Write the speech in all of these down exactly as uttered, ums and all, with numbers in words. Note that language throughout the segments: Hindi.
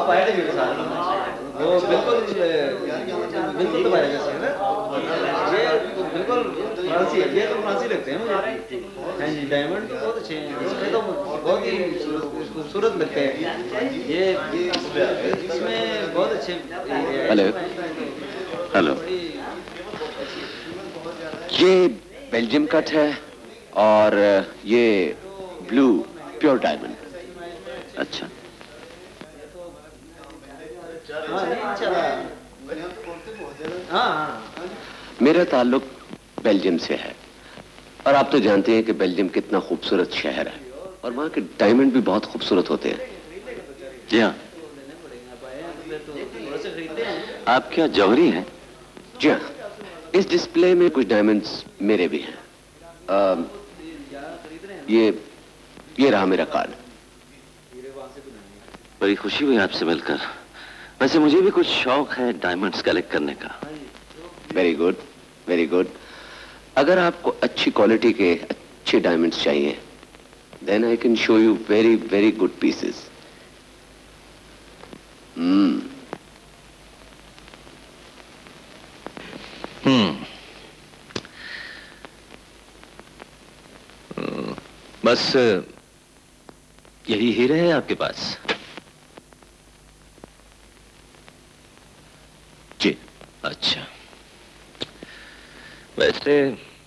आप आए थे मेरे साथ, वो बिल्कुल बिल्कुल तुम्हारे जैसे है ना, ये बिल्कुल फ्रांसी है, ये तो फ्रांसी लगते हैं मुझे। हाँ जी, डायमंड तो बहुत अच्छे हैं, इसमें तो बहुत ही खूबसूरत लगते हैं ये, इसमें बहुत अच्छे। हेलो हेलो, ये बेल्जियम कट है और ये ब्लू प्योर डायमंड। अच्छा, मेरा ताल्लुक बेल्जियम से है और आप तो जानते हैं कि बेल्जियम कितना खूबसूरत शहर है और वहाँ के डायमंड भी बहुत खूबसूरत होते हैं। जी हाँ। आप क्या जौहरी हैं? जी हाँ, इस डिस्प्ले में कुछ डायमंड्स मेरे भी हैं। आ, ये ये रहा मेरा कार्ड। बड़ी खुशी हुई आपसे मिलकर। वैसे मुझे भी कुछ शौक है डायमंड्स कलेक्ट करने का। Very good, very good. अगर आपको अच्छी क्वालिटी के अच्छे डायमंड्स चाहिए, then I can show you very very good pieces. Hmm hmm बस यही हीरे हैं आपके पास? जी। अच्छा, वैसे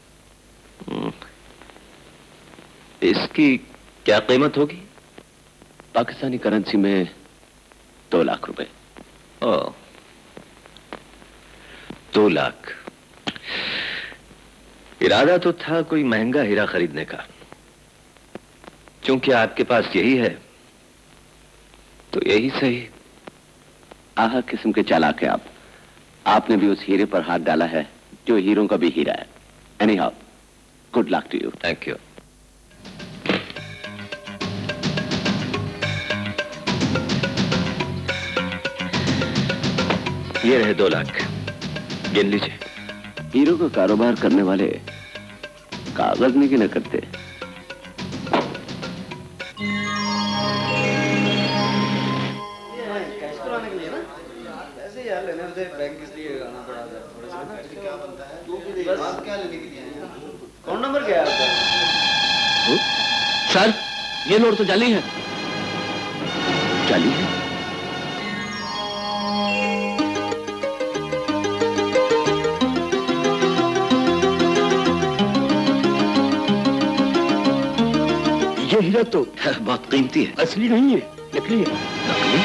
इसकी क्या कीमत होगी? पाकिस्तानी करेंसी में दो लाख रुपए। ओ, दो लाख। इरादा तो था कोई महंगा हीरा खरीदने का, क्योंकि आपके पास यही है तो यही सही। आहा किस्म के चालाक है आप। आपने भी उस हीरे पर हाथ डाला है जो हीरों का भी हीरा है। Anyhow, good luck to you. Thank you. ये रहे दो लाख, गिन लीजिए। हीरो का कारोबार करने वाले कागज नहीं गिना करते। कौन नंबर क्या है आपका? सर, ये नोट तो जाली है। जाली है? ये हीरा तो बहुत कीमती है। असली नहीं है, नकली है। नकली?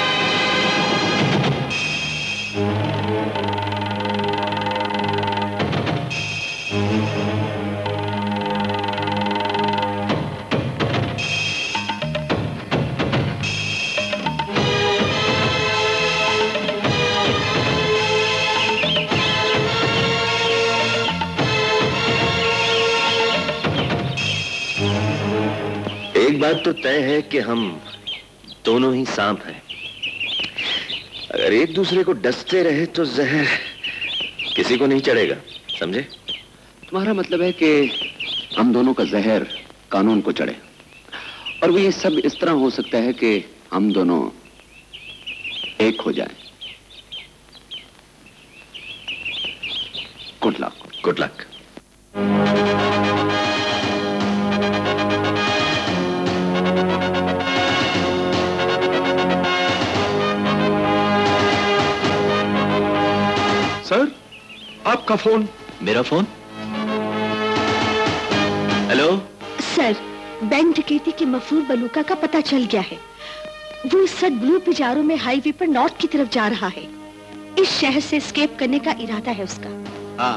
एक बात तो तय है कि हम दोनों ही सांप हैं। अगर एक दूसरे को डसते रहे तो जहर किसी को नहीं चढ़ेगा, समझे? तुम्हारा मतलब है कि हम दोनों का जहर कानून को चढ़े, और वो ये सब इस तरह हो सकता है कि हम दोनों एक हो जाएं। Good luck. Good luck. Sir, आपका फोन। मेरा फोन? हेलो सर, बैंक डकैती के मफरूर बलूका का पता चल गया है। वो इस वक्त ब्लू पिजारो में हाईवे पर नॉर्थ की तरफ जा रहा है। इस शहर से एस्केप करने का इरादा है उसका। हाँ,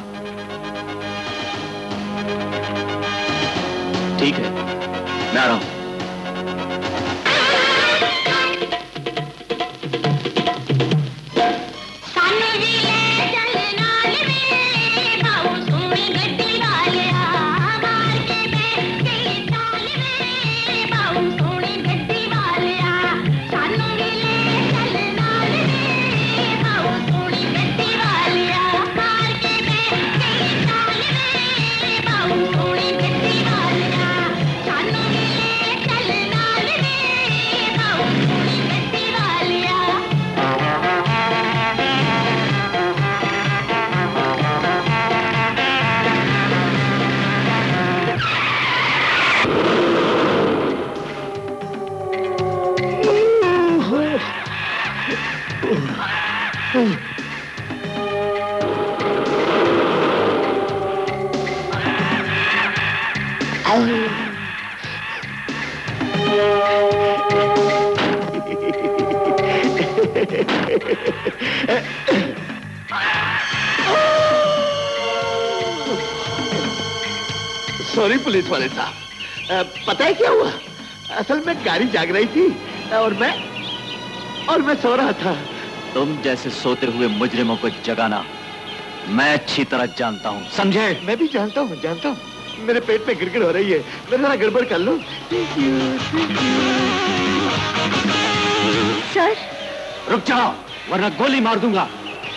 ठीक है, मैं आ रहा हूं। सॉरी पुलिस वाले साहब, पता है क्या हुआ? असल में गाड़ी जाग रही थी और मैं और मैं सो रहा था। तुम जैसे सोते हुए मुजरिमों को जगाना मैं अच्छी तरह जानता हूँ, समझे? मैं भी जानता हूँ, जानता हूँ। मेरे पेट में गिड़गिड़ हो रही है, मैं जरा गड़बड़ कर लूं। सर, रुक जाओ वरना गोली मार दूंगा।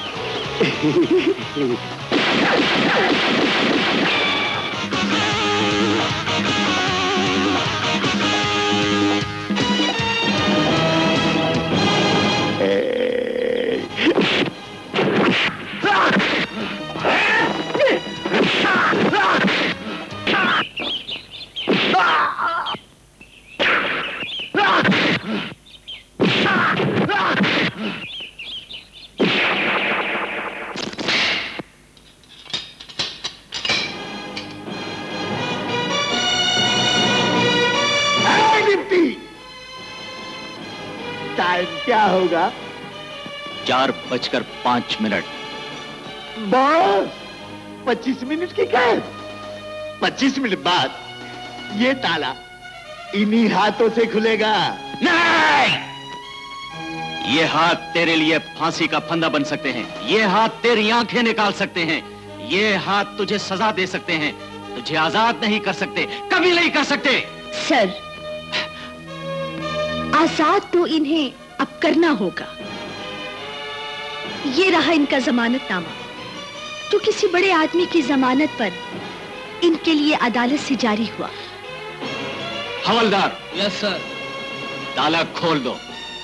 टाइम क्या होगा? चार बजकर पांच मिनट। बस पच्चीस मिनट की कैद। पच्चीस मिनट बाद ये ताला इन्हीं हाथों से खुलेगा। नहीं! ये हाथ तेरे लिए फांसी का फंदा बन सकते हैं, ये हाथ तेरी आंखें निकाल सकते हैं, ये हाथ तुझे सजा दे सकते हैं, तुझे आजाद नहीं कर सकते, कभी नहीं कर सकते। सर, आजाद तो इन्हें अब करना होगा। ये रहा इनका जमानतनामा, जो किसी बड़े आदमी की जमानत पर इनके लिए अदालत से जारी हुआ। हवलदार। Yes sir. ताला खोल दो।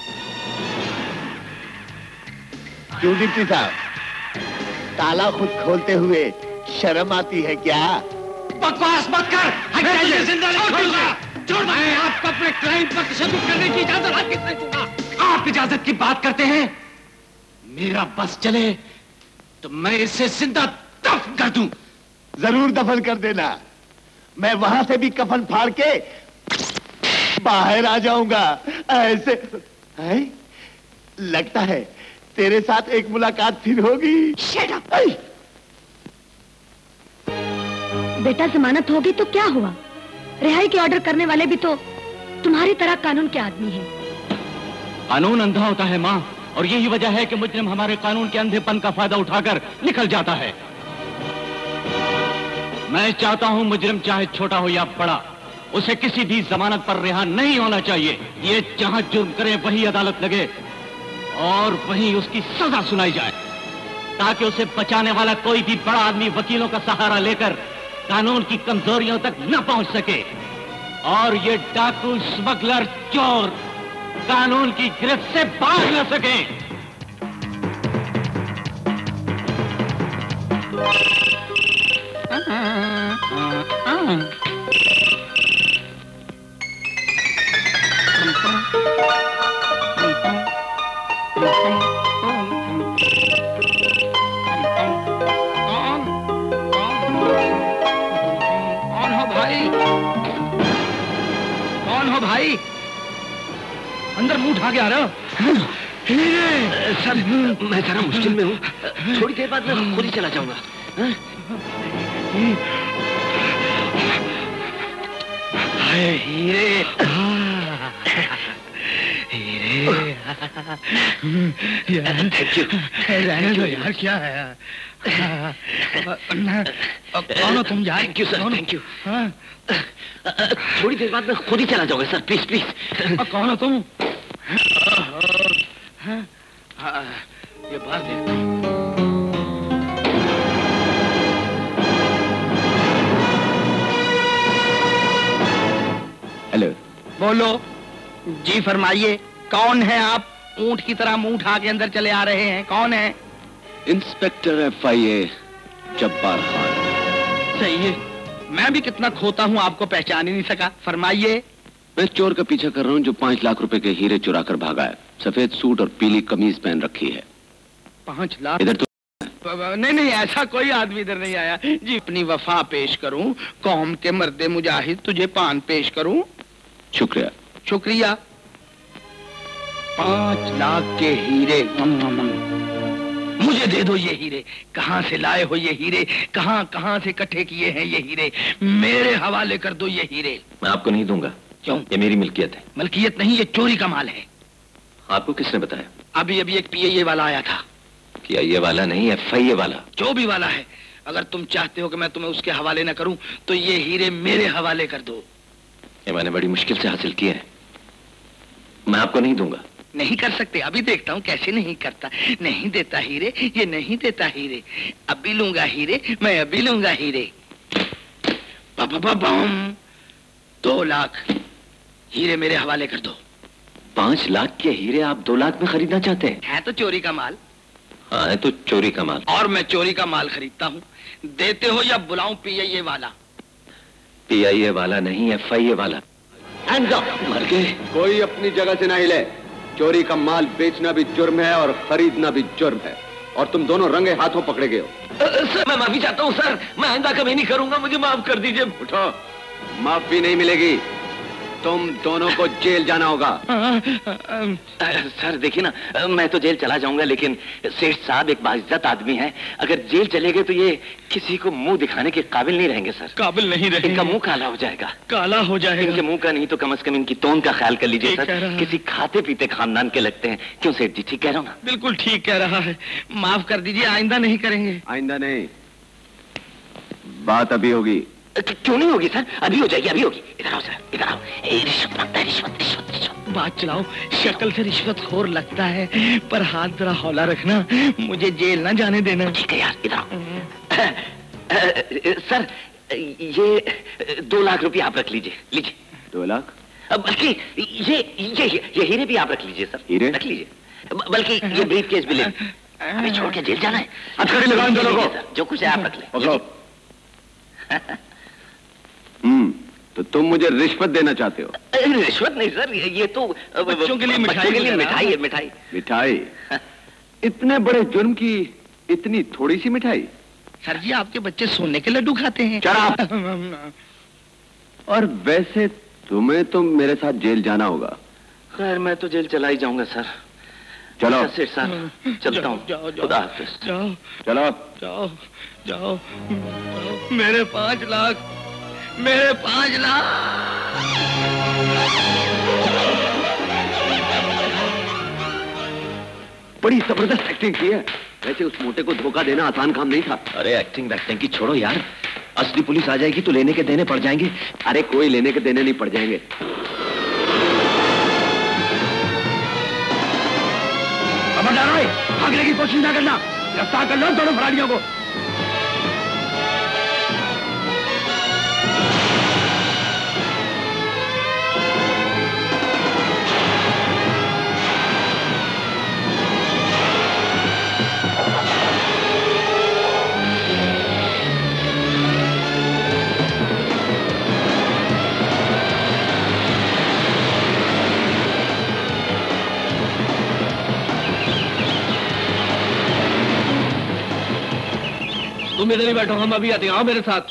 क्यों डिप्टी साहब, ताला खुद खोलते हुए शर्म आती है क्या? बकवास मत कर। मैं जिंदा नहीं छोड़ूंगा। छोड़, मैं आपको अपने क्लाइंट पर तशद्दुद करने की इजाजत आप किसने दूंगा? आप इजाजत की बात करते हैं? मेरा बस चले तो मैं इसे जिंदा दफन कर दूं। जरूर दफन कर देना, मैं वहां से भी कफन फाड़ के बाहर आ जाऊंगा। ऐसे है? लगता है तेरे साथ एक मुलाकात फिर होगी। Shut up! बेटा, जमानत होगी तो क्या हुआ? रिहाई के ऑर्डर करने वाले भी तो तुम्हारी तरह कानून के आदमी हैं। कानून अंधा होता है माँ, और यही वजह है कि मुजरिम हमारे कानून के अंधेपन का फायदा उठाकर निकल जाता है। मैं चाहता हूं मुजरिम चाहे छोटा हो या बड़ा, उसे किसी भी जमानत पर रिहा नहीं होना चाहिए। ये जहां जुर्म करे वही अदालत लगे और वहीं उसकी सजा सुनाई जाए, ताकि उसे बचाने वाला कोई भी बड़ा आदमी वकीलों का सहारा लेकर कानून की कमजोरियों तक न पहुंच सके, और ये डाकू, स्मगलर, चोर कानून की गिरफ्त से भाग न सके। भाई, अंदर मुंह उठा के आ रहे हो? सर, मैं जरा मुश्किल में हूँ, थोड़ी देर बाद मैं खुद ही चला जाऊंगा। हीरे, हीरे, थैंक यू। रहने दो यार, क्या है? कौन हो तुम यार? Thank you sir, thank you. थोड़ी देर बाद मैं खुद ही चला जाऊंगा सर, प्लीज प्लीज। कौन हो तुम? ये बात देखता हूँ। हेलो। बोलो। जी फरमाइए, कौन है आप? ऊंट की तरह मुंह उठा के अंदर चले आ रहे हैं, कौन है? Inspector F I A Jabbar Khan. सही है, मैं भी कितना खोता हूँ, आपको पहचान ही नहीं सका। फरमाइए। मैं चोर का पीछा कर रहा हूँ जो पांच लाख रुपए के हीरे चुरा कर भागा है। सफेद सूट और पीली कमीज पहन रखी है। पांच लाख? इधर तो नहीं नहीं, ऐसा कोई आदमी इधर नहीं आया जी। अपनी वफा पेश करूं, कौम के मर्दे मुजाहिद, तुझे पान पेश करूं। शुक्रिया। शुक्रिया। पांच लाख के हीरे मुझे दे दो। ये हीरे कहाँ से लाए हो? ये हीरे कहाँ कहाँ से इकट्ठे किए हैं? ये हीरे मेरे हवाले कर दो। ये हीरे मैं आपको नहीं दूंगा। क्यों? ये मेरी मिल्कियत है। मिल्कियत नहीं, ये चोरी का माल है। आपको किसने बताया? अभी अभी एक पीए वाला आया था। क्या ये वाला नहीं, एफ आई ए वाला? जो भी वाला है, अगर तुम चाहते हो कि मैं तुम्हें उसके हवाले न करूं तो ये हीरे मेरे हवाले कर दो। ये मैंने बड़ी मुश्किल से हासिल किए हैं, मैं आपको नहीं दूंगा। नहीं कर सकते? अभी देखता हूँ कैसे नहीं करता। नहीं देता हीरे, ये नहीं देता हीरे। अभी लूंगा हीरे, मैं अभी लूंगा हीरे। बम दो लाख हीरे मेरे हवाले कर दो। पांच लाख के हीरे आप दो लाख में खरीदना चाहते हैं? है तो चोरी का माल। हाँ, है तो चोरी का माल। और मैं चोरी का माल खरीदता हूँ। देते हो या बुलाऊं पीआईए वाला? पीआईए वाला नहीं, एफ आई ए वाला। मर गए। कोई अपनी जगह से ना हिले। चोरी का माल बेचना भी जुर्म है और खरीदना भी जुर्म है, और तुम दोनों रंगे हाथों पकड़े गए हो। सर मैं माफी चाहता हूँ सर, मैं आइंदा कभी नहीं करूंगा, मुझे माफ कर दीजिए। उठो, माफी नहीं मिलेगी, तुम दोनों को जेल जाना होगा। सर देखिए ना, मैं तो जेल चला जाऊंगा, लेकिन सेठ साहब एक बाइज्जत आदमी हैं, अगर जेल चले गए तो ये किसी को मुंह दिखाने के काबिल नहीं रहेंगे सर। काबिल नहीं रहेंगे? इनका मुंह काला हो जाएगा। काला हो जाएगा? इनके मुंह का नहीं तो कम से कम इनकी टोन का ख्याल कर लीजिए सर। किसी खाते पीते खानदान के लगते हैं। क्यों सेठ जी, ठीक कह रहा हूँ ना? बिल्कुल ठीक कह रहा है। माफ कर दीजिए, आइंदा नहीं करेंगे। आइंदा नहीं, बात अभी होगी। क्यों नहीं होगी सर? अभी हो जाएगी, अभी होगी। इधर आओ सर, इधर आओ। ए, रिश्वत मांगता है, रिश्वत रिश्वत रिश्वत। बात चलाओ। शक्ल से रिश्वत खोर लगता है, पर हाथ जरा हौला रखना, मुझे जेल ना जाने देना। ठीक है यार, इधर आओ। सर ये दो लाख रुपए आप रख लीजिए। लीजिए। दो लाख? बल्कि ये ये ये हीरे भी आप रख लीजिए सर। हीरे रख लीजिए। बल्कि ये ब्रीफ केस भी ले। अभी छोड़ के जेल जाना है। अब खड़े लगाओ इन दोनों को। जो कुछ है आप रख लें। हम्म, तो तुम मुझे रिश्वत देना चाहते हो? रिश्वत नहीं सर, ये तो बच्चों के लिए मिठाई के लिए मिठाई है। मिठाई मिठाई? इतने बड़े जुर्म की इतनी थोड़ी सी मिठाई? सर जी, आपके बच्चे सोने के लड्डू खाते हैं। शराब। और वैसे तुम्हें तो मेरे साथ जेल जाना होगा। खैर मैं तो जेल चला ही जाऊंगा सर। चलो सेठ साहब, चलता हूँ। खुदा हाफिज। जाओ चलो जाओ जाओ। मेरे पांच लाख, मेरे पांच लाख। बड़ी जबरदस्त एक्टिंग की है। वैसे उस मोटे को धोखा देना आसान काम नहीं था। अरे एक्टिंग वैक्टिंग की छोड़ो यार, असली पुलिस आ जाएगी तो लेने के देने पड़ जाएंगे। अरे कोई लेने के देने नहीं पड़ जाएंगे। खबरदार है, भागने की कोशिश ना करना। गिरफ्तार कर लो दोनों फरारियों को। तुम इधर ही बैठो, हम अभी आते हैं। आओ मेरे साथ।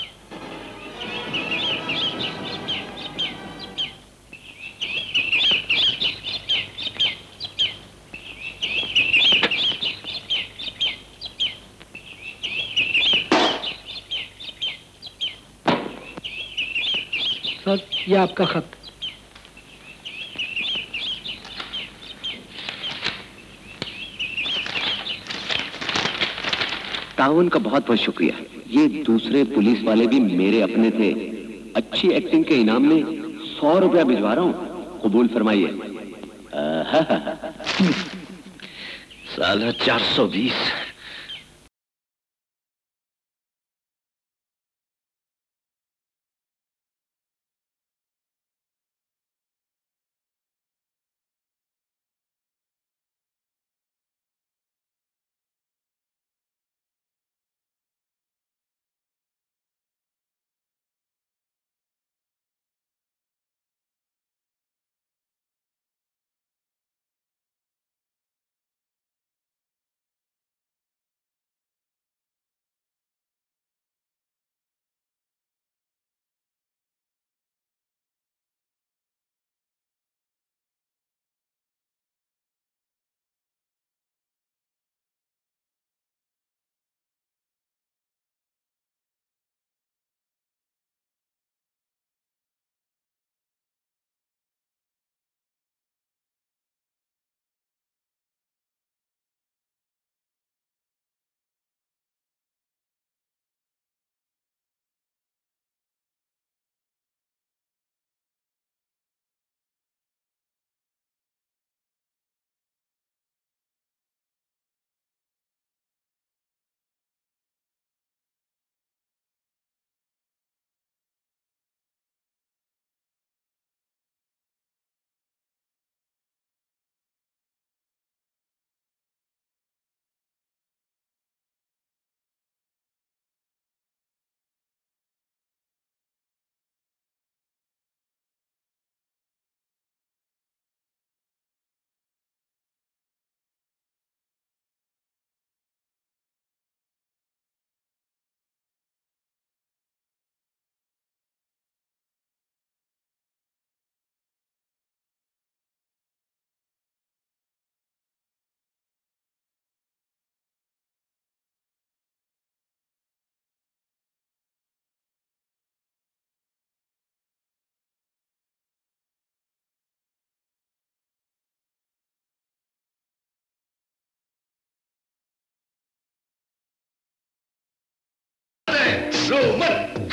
सर ये आपका खत। ताउन का बहुत बहुत शुक्रिया। ये दूसरे पुलिस वाले भी मेरे अपने थे। अच्छी एक्टिंग के इनाम में सौ रुपया भिजवा रहा हूँ, कबूल फरमाइए। साला चार सौ बीस।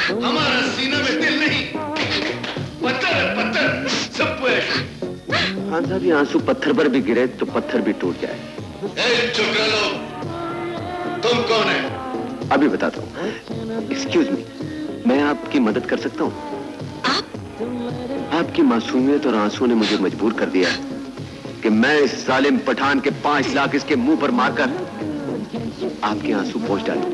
हमारा सीना में दिल नहीं, पत्थर है पत्थर, सब खान साहब ये आंसू पत्थर पर भी गिरे तो पत्थर भी टूट जाए। ए, चुप रह लो। तुम कौन है? अभी बताता हूँ। एक्सक्यूज मी, मैं आपकी मदद कर सकता हूँ? आप? आपकी मासूमियत और आंसुओं ने मुझे मजबूर कर दिया कि मैं इस जालिम पठान के पांच लाख इसके मुंह पर मारकर आपके आंसू पोंछ डालूं।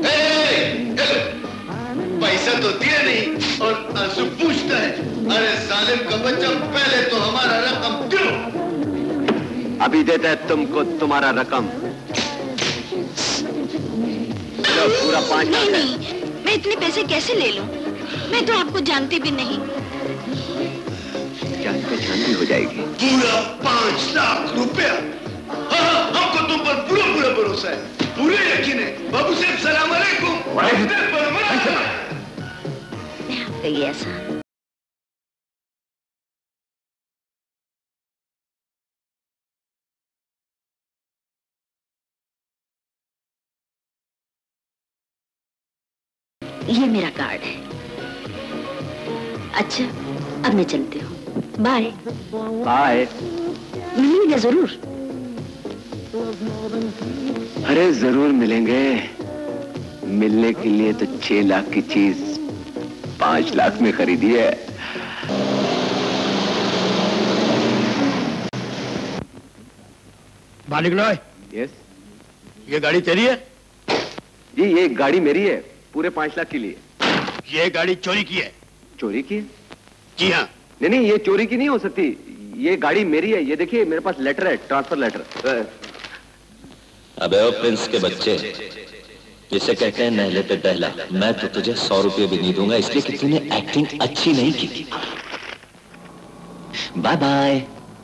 पैसा तो दिया नहीं और आंसू पूछता है। अरे जालिम का बच्चा, पहले तो हमारा रकम दो। अभी देता है तुमको तुम्हारा रकम। चलो पूरा पांच लाख है। नहीं, मैं इतने पैसे कैसे ले लूं? मैं तो आपको जानती भी नहीं। जान पहचान भी हो जाएगी। पूरा पांच लाख रुपया। हाँ, हमको तुम पर पूरा पूरा भरोसा है, पूरे यकीन है। बाबू साहब सलाम अलैकुम। मैं आपका ये एहसान ये मेरा कार्ड है। अच्छा, अब मैं चलती हूँ। बाय। बाय। मिलेंगे जरूर। अरे जरूर मिलेंगे। मिलने के लिए तो छह लाख की चीज पांच लाख में खरीदी है। मालिक लॉय। यस। ये गाड़ी तेरी है? जी ये गाड़ी मेरी है, पूरे पांच लाख के लिए। ये गाड़ी चोरी की है? चोरी की? जी हाँ। नहीं नहीं, ये चोरी की नहीं हो सकती। ये गाड़ी मेरी है। ये देखिए मेरे पास लेटर है, ट्रांसफर लेटर। अबे ओ प्रिंस के बच्चे, जिसे कहते हैं नहले पे दहला, मैं तो तुझे सौ रुपये भी नहीं दूंगा इसलिए कि तूने एक्टिंग अच्छी नहीं की थी। Bye bye.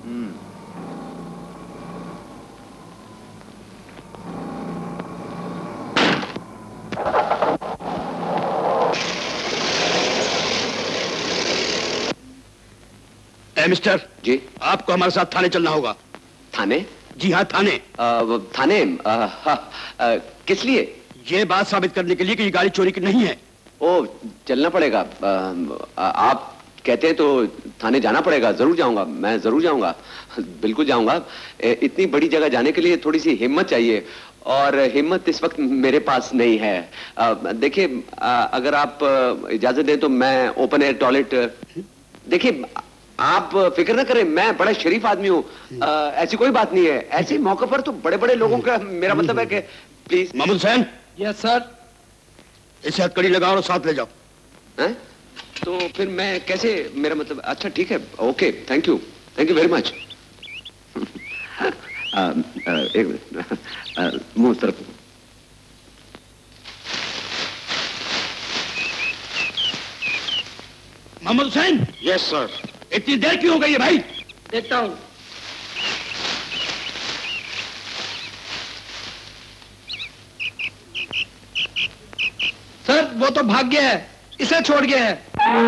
ए मिस्टर जी, आपको हमारे साथ थाने चलना होगा। थाने? जी हाँ थाने। आ, थाने? आ, हा, आ, किस लिए? ये बात साबित करने के लिए कि ये गाड़ी चोरी की नहीं है। ओ, चलना पड़ेगा। आ, आ, आप कहते हैं तो थाने जाना पड़ेगा। जरूर जाऊंगा, मैं जरूर जाऊंगा, बिल्कुल जाऊंगा। इतनी बड़ी जगह जाने के लिए थोड़ी सी हिम्मत चाहिए और हिम्मत इस वक्त मेरे पास नहीं है। देखिए, अगर आप इजाजत दें तो मैं ओपन एयर टॉयलेट। देखिए आप फिक्र ना करें, मैं बड़ा शरीफ आदमी हूँ। ऐसी कोई बात नहीं है। ऐसे मौके पर तो बड़े बड़े लोगों का, मेरा मतलब है कि please. Mahmood Hussain. Yes sir. इसे हथकड़ी लगाओ और साथ ले जाओ। हैं? तो फिर मैं कैसे, मेरा मतलब, अच्छा ठीक है, okay, thank you, thank you very much. एक मिनट, मुंह तरफ। मोहम्मद हुसैन। Yes sir. इतनी देर क्यों हो गई है भाई? देखता हूँ। सर वो तो भाग गया है, इसे छोड़ गया है।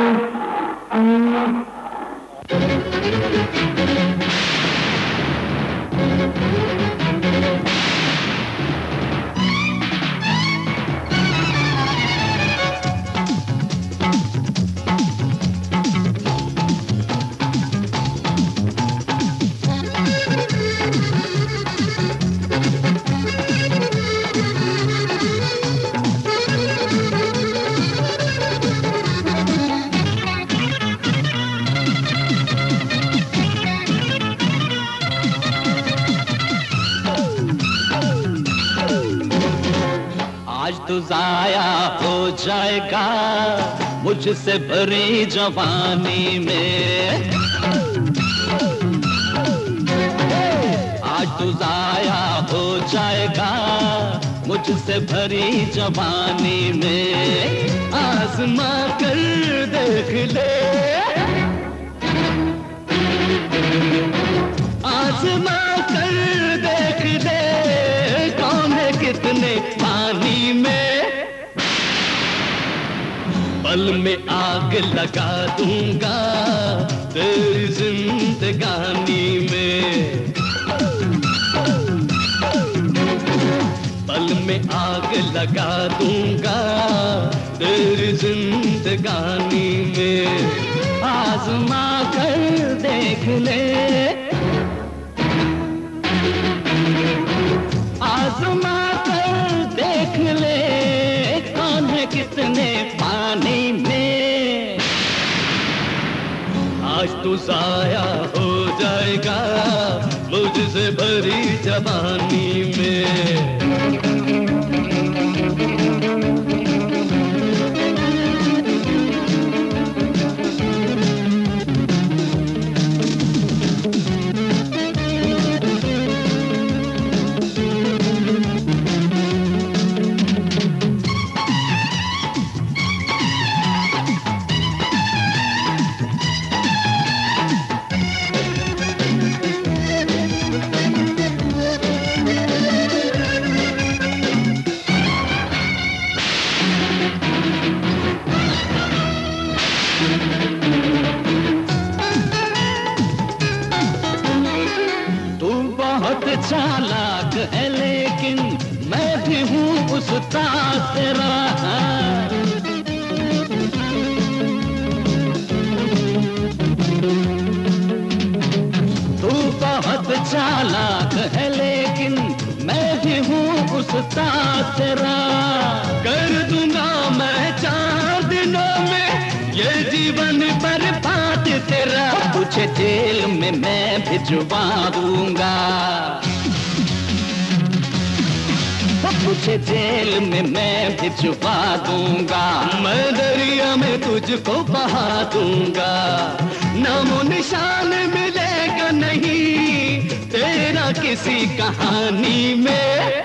तो जाया हो जाएगा मुझसे भरी जवानी में, आज तो जाया हो जाएगा मुझसे भरी जवानी में। आजमा कर देख ले, आजमा कर देख ले, कौन है कितने पानी में। पल में आग लगा दूंगा तेरी जिंदगानी में, पल में आग लगा दूंगा तेरी जिंदगानी में। आजमा कर देख ले, आजमा कर देख ले, कौन है कितने पानी में। आज तो जाया हो जाएगा मुझसे भरी जवानी में। चालाक है लेकिन मैं भी हूँ उस्ताद तेरा। तू बहुत चालाक है लेकिन मैं भी हूँ उस्ताद तेरा। कर दूंगा मैं चार दिनों में ये जीवन बर्बाद तेरा। तुझे जेल में मैं भिजवा दूंगा, तुझे जेल में मैं भिजवा दूंगा। मैं दरिया में तुझको बहा दूंगा, नामो निशान मिलेगा नहीं तेरा किसी कहानी में।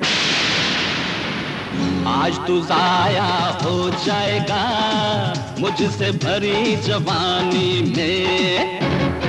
आज तू जाया हो जाएगा मुझसे भरी जवानी में।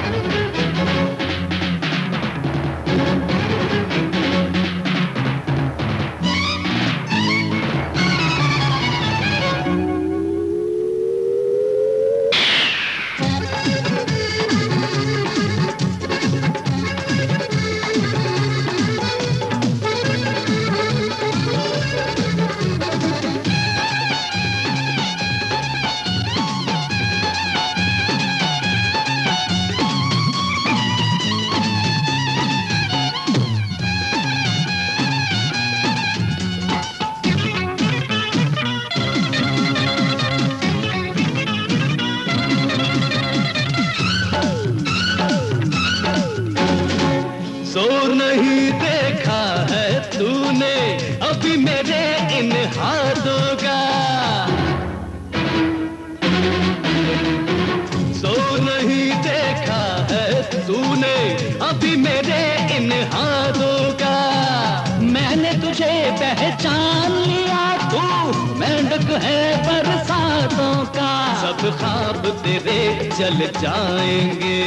पहचान लिया तू मेंढक है बरसातों का। सब ख्वाब तेरे चल जाएंगे,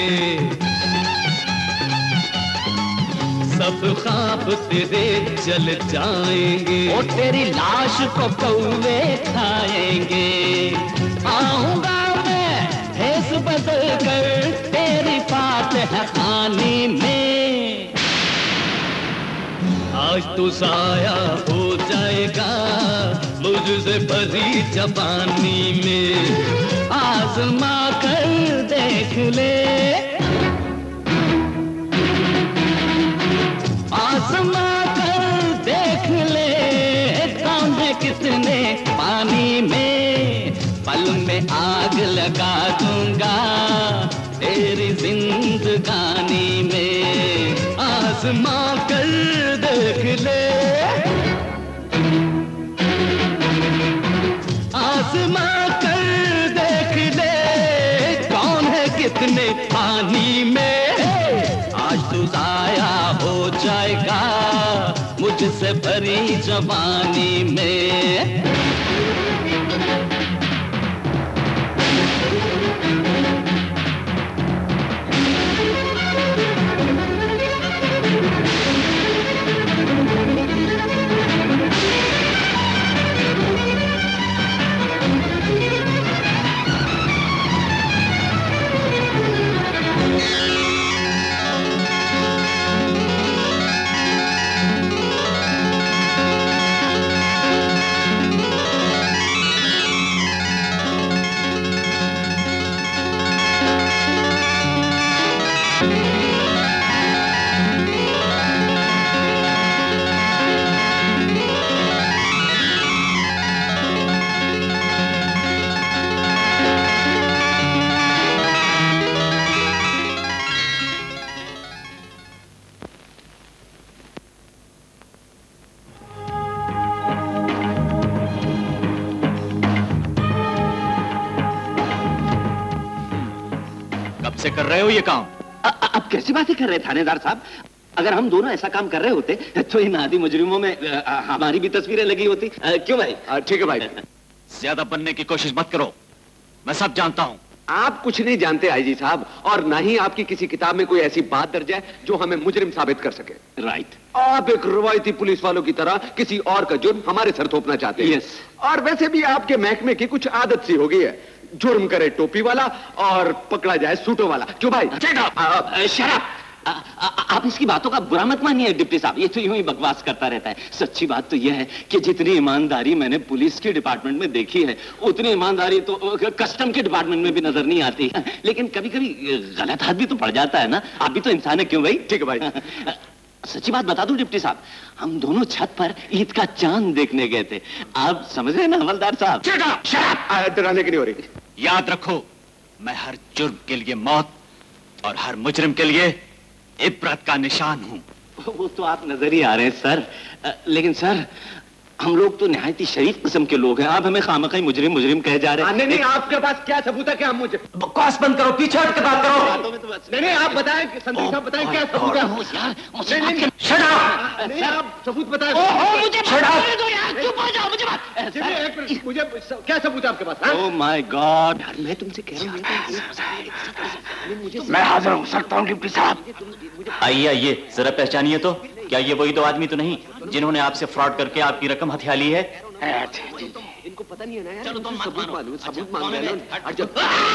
सब ख्वाब तेरे चल जाएंगे। और तेरी लाश को कौवे खाएंगे। आऊंगा मैं भेस बदल कर तेरी फातिहा खानी में। आज तो साया हो जाएगा मुझसे भरी जवानी में। आजमा कर देख ले, आजमा कर देख ले, कौन है कितने पानी में। पल में आग लगा दूंगा तेरी जिंदगानी में। आजमा कर देख ले, आजमा कर देख ले, कौन है कितने पानी में। आज तू जाया हो जाएगा मुझसे भरी जवानी में। कब से कर रहे हो ये काम? अब कैसी बातें कर रहे हैं थानेदार साहब? अगर हम दोनों ऐसा काम कर रहे होते तो इन आदि मुजरिमों में आ, आ, हमारी भी तस्वीरें लगी होती। आ, क्यों भाई? ठीक है भाई। ज्यादा बनने की कोशिश मत करो, मैं सब जानता हूं। आप कुछ नहीं जानते आईजी साहब, और ना ही आपकी किसी किताब में कोई ऐसी बात दर्ज है जो हमें मुजरिम साबित कर सके। राइट। आप एक रवायती पुलिस वालों की तरह किसी और का जुर्म हमारे सर थोपना चाहते हैं। यस। और वैसे भी आपके महकमे की कुछ आदत सी हो गई है, जुर्म करे टोपी वाला और पकड़ा जाए सूटों वाला। क्यों भाई? शराब। आ, आ, आप इसकी बातों का बुरा मत मानिए डिप्टी साहब, ये तो यूं ही बकवास करता रहता है। सच्ची बात तो यह है कि जितनी ईमानदारी मैंने पुलिस के डिपार्टमेंट में देखी है उतनी ईमानदारी तो कस्टम के डिपार्टमेंट में भी नजर नहीं आती। लेकिन कभी कभी गलत हाथ भी तो पड़ जाता है ना, आप भी तो इंसान है। क्यों भाई? ठीक है भाई। सच्ची बात बता दूं डिप्टी साहब, हम दोनों छत पर ईद का चांद देखने गए थे। आप समझ रहे हैं ना हवलदार साहब? डराने की नहीं हो रही। याद रखो, मैं हर जुर्म के लिए मौत और हर मुजरिम के लिए इबरत का निशान हूं। वो तो आप नजर ही आ रहे हैं सर। आ, लेकिन सर हम लोग तो निहायती शरीफ किस्म के लोग हैं, आप हमें खामखाई मुजरिम मुजरिम कहे जा रहे हैं। नहीं नहीं, आपके पास क्या सबूत है कि हम मुझे? बकवास बंद करो, पीछे हट के बात करो। नहीं नहीं, आप बताएं, संतरी साहब बताएं क्या सबूत है? नहीं नहीं, शट अप। नहीं आप सबूत बताएं। मुझे दो यार, चुप हो जाओ, मुझे बात। मुझे क्या सबूत है आपके पास? ओह माय गॉड, मैं तुमसे कह रहा हूँ। मैं हाजिर हो सकता हूँ डिप्टी साहब? आइए आइए, जरा पहचानिए तो, क्या ये वही दो आदमी तो नहीं जिन्होंने आपसे फ्रॉड करके आपकी रकम हथिया ली है? इनको पता नहीं है ना यार, चलो तुम सबूत मालूम, सबूत मांग रहे हैं।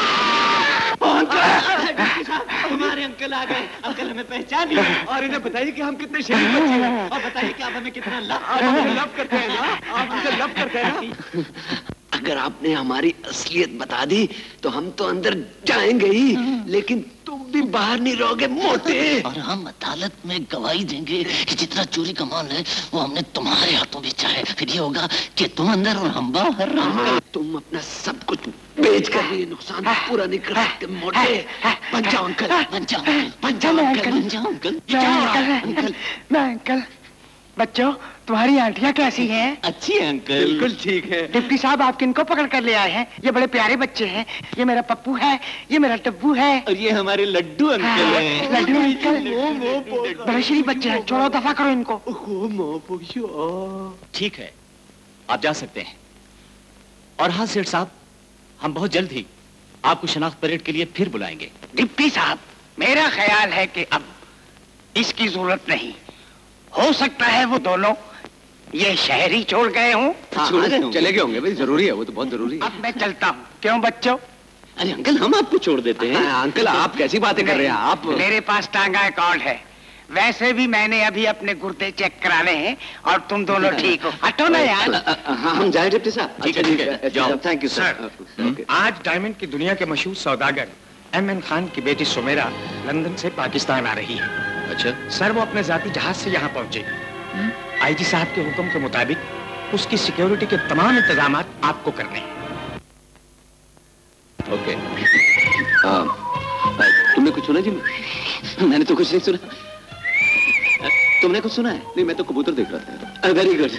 हमारे अंकल आ गए, अंकल हमें पहचानिए और इन्हें बताइए कि हम कितने शरीफ बच्चे हैं, और बताइए कि आप हमें कितना लव करते हैं ना, आप हमसे लव करते हैं ना। अगर आपने हमारी असलियत बता दी तो हम तो अंदर जाएंगे ही, लेकिन तुम भी बाहर नहीं रहोगे मोटे। और हम अदालत में गवाही देंगे कि जितना चोरी का माल है वो हमने तुम्हारे हाथों बेचा है। फिर ये होगा कि तुम अंदर और हम बाहर। तुम अपना सब कुछ बेच कर भी नुकसान पूरा नहीं कर सकते मोटे। बन जाओ अंकल, बन जाओ, बन जाओ अंकल, बन जाओ अंकल। अंकल, मैं अंकल। बच्चों, तुम्हारी आंटियाँ कैसी हैं? अच्छी है अंकल, बिल्कुल ठीक है। डिप्टी साहब आप किनको पकड़ कर ले आए हैं? ये बड़े प्यारे बच्चे हैं। ये मेरा पप्पू है, ये मेरा टप्पू है, और ये हमारे लड्डू अंकल हैं। लड्डू अंकल बड़े शरीफ बच्चे हैं, छोड़ो दफा करो इनको। ठीक है, आप जा सकते हैं। और हाँ सेठ साहब, हम बहुत जल्द ही आपको शनाख्त परेड के लिए फिर बुलाएंगे। डिप्टी साहब, मेरा ख्याल है कि अब इसकी जरूरत नहीं। हो सकता है वो दोनों ये शहर ही छोड़ गए हों। छोड़ गए, चले गए होंगे भाई, जरूरी है, वो तो बहुत जरूरी है। अब मैं चलता हूँ। क्यों बच्चों? अरे अंकल, हम आपको छोड़ देते हैं। आ, अंकल आप कैसी बातें कर रहे हैं? आप मेरे पास टांगा अकाउंट है, वैसे भी मैंने अभी अपने गुर्दे चेक कराने हैं, और तुम दोनों ठीक हो। हटो ना यार। हाँ हम जाए डिप्टी साहब? ठीक है ठीक है, जाओ। Thank you sir. आज डायमंड की दुनिया के मशहूर सौदागर एम एन खान की बेटी सुमेरा लंदन से पाकिस्तान आ रही है। अच्छा सर, वो अपने जाती जहाज से यहाँ पहुंचे। आईजी साहब के हुक्म के मुताबिक उसकी सिक्योरिटी के तमाम इंतजाम आपको करने हैं। ओके। तुमने कुछ सुना जी? मैंने तो कुछ नहीं सुना। तुमने कुछ सुना है? नहीं, मैं तो कबूतर देख रहा था। Very good.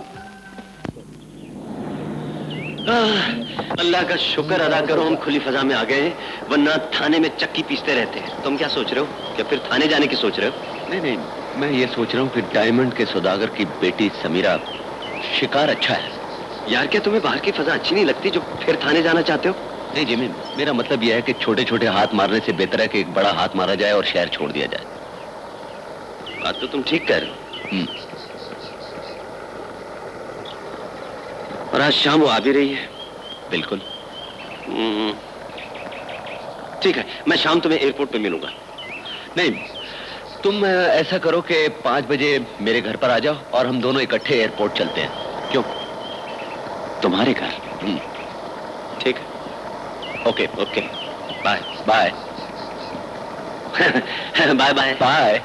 अल्लाह का शुक्र अदा करो हम खुली फजा में आ गए, वरना थाने में चक्की पीसते रहते हैं। तुम क्या सोच रहे हो? क्या फिर थाने जाने की सोच रहे हो? नहीं नहीं, मैं ये सोच रहा हूँ कि डायमंड के सौदागर की बेटी समीरा, शिकार अच्छा है। यार क्या तुम्हें बाहर की फजा अच्छी नहीं लगती जो फिर थाने जाना चाहते हो? नहीं जिमी, मेरा मतलब यह है कि छोटे छोटे हाथ मारने से बेहतर है कि एक बड़ा हाथ मारा जाए और शहर छोड़ दिया जाए। बात तो तुम ठीक कह रहे हो। और आज शाम वो आ भी रही है। बिल्कुल। ठीक है, मैं शाम तुम्हें एयरपोर्ट पे मिलूंगा। नहीं, तुम ऐसा करो कि पांच बजे मेरे घर पर आ जाओ और हम दोनों इकट्ठे एयरपोर्ट चलते हैं। क्यों? तुम्हारे घर? ठीक है। Okay okay, bye bye bye bye bye.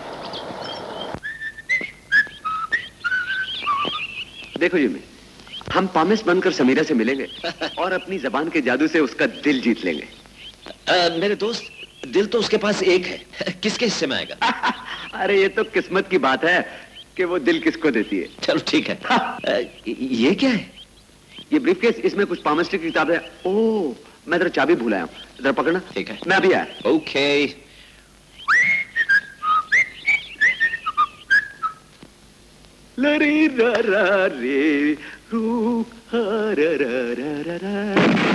देखो जिमी, हम प्रॉमिस बनकर समीरा से मिलेंगे और अपनी जबान के जादू से उसका दिल जीत लेंगे। आ, मेरे दोस्त, दिल तो उसके पास एक है, किसके हिस्से में आएगा? अरे ये तो किस्मत की बात है कि वो दिल किसको देती है। चलो ठीक है। आ, ये क्या है? ये ब्रीफकेस, इसमें कुछ पामस्ट्री की किताब है। ओह, मैं तेरा चाबी भूल आया हूँ, इधर पकड़ना। ठीक है, मैं अभी आया। ओके। लरी रा रा रे रू हा रा रा रा रा रा।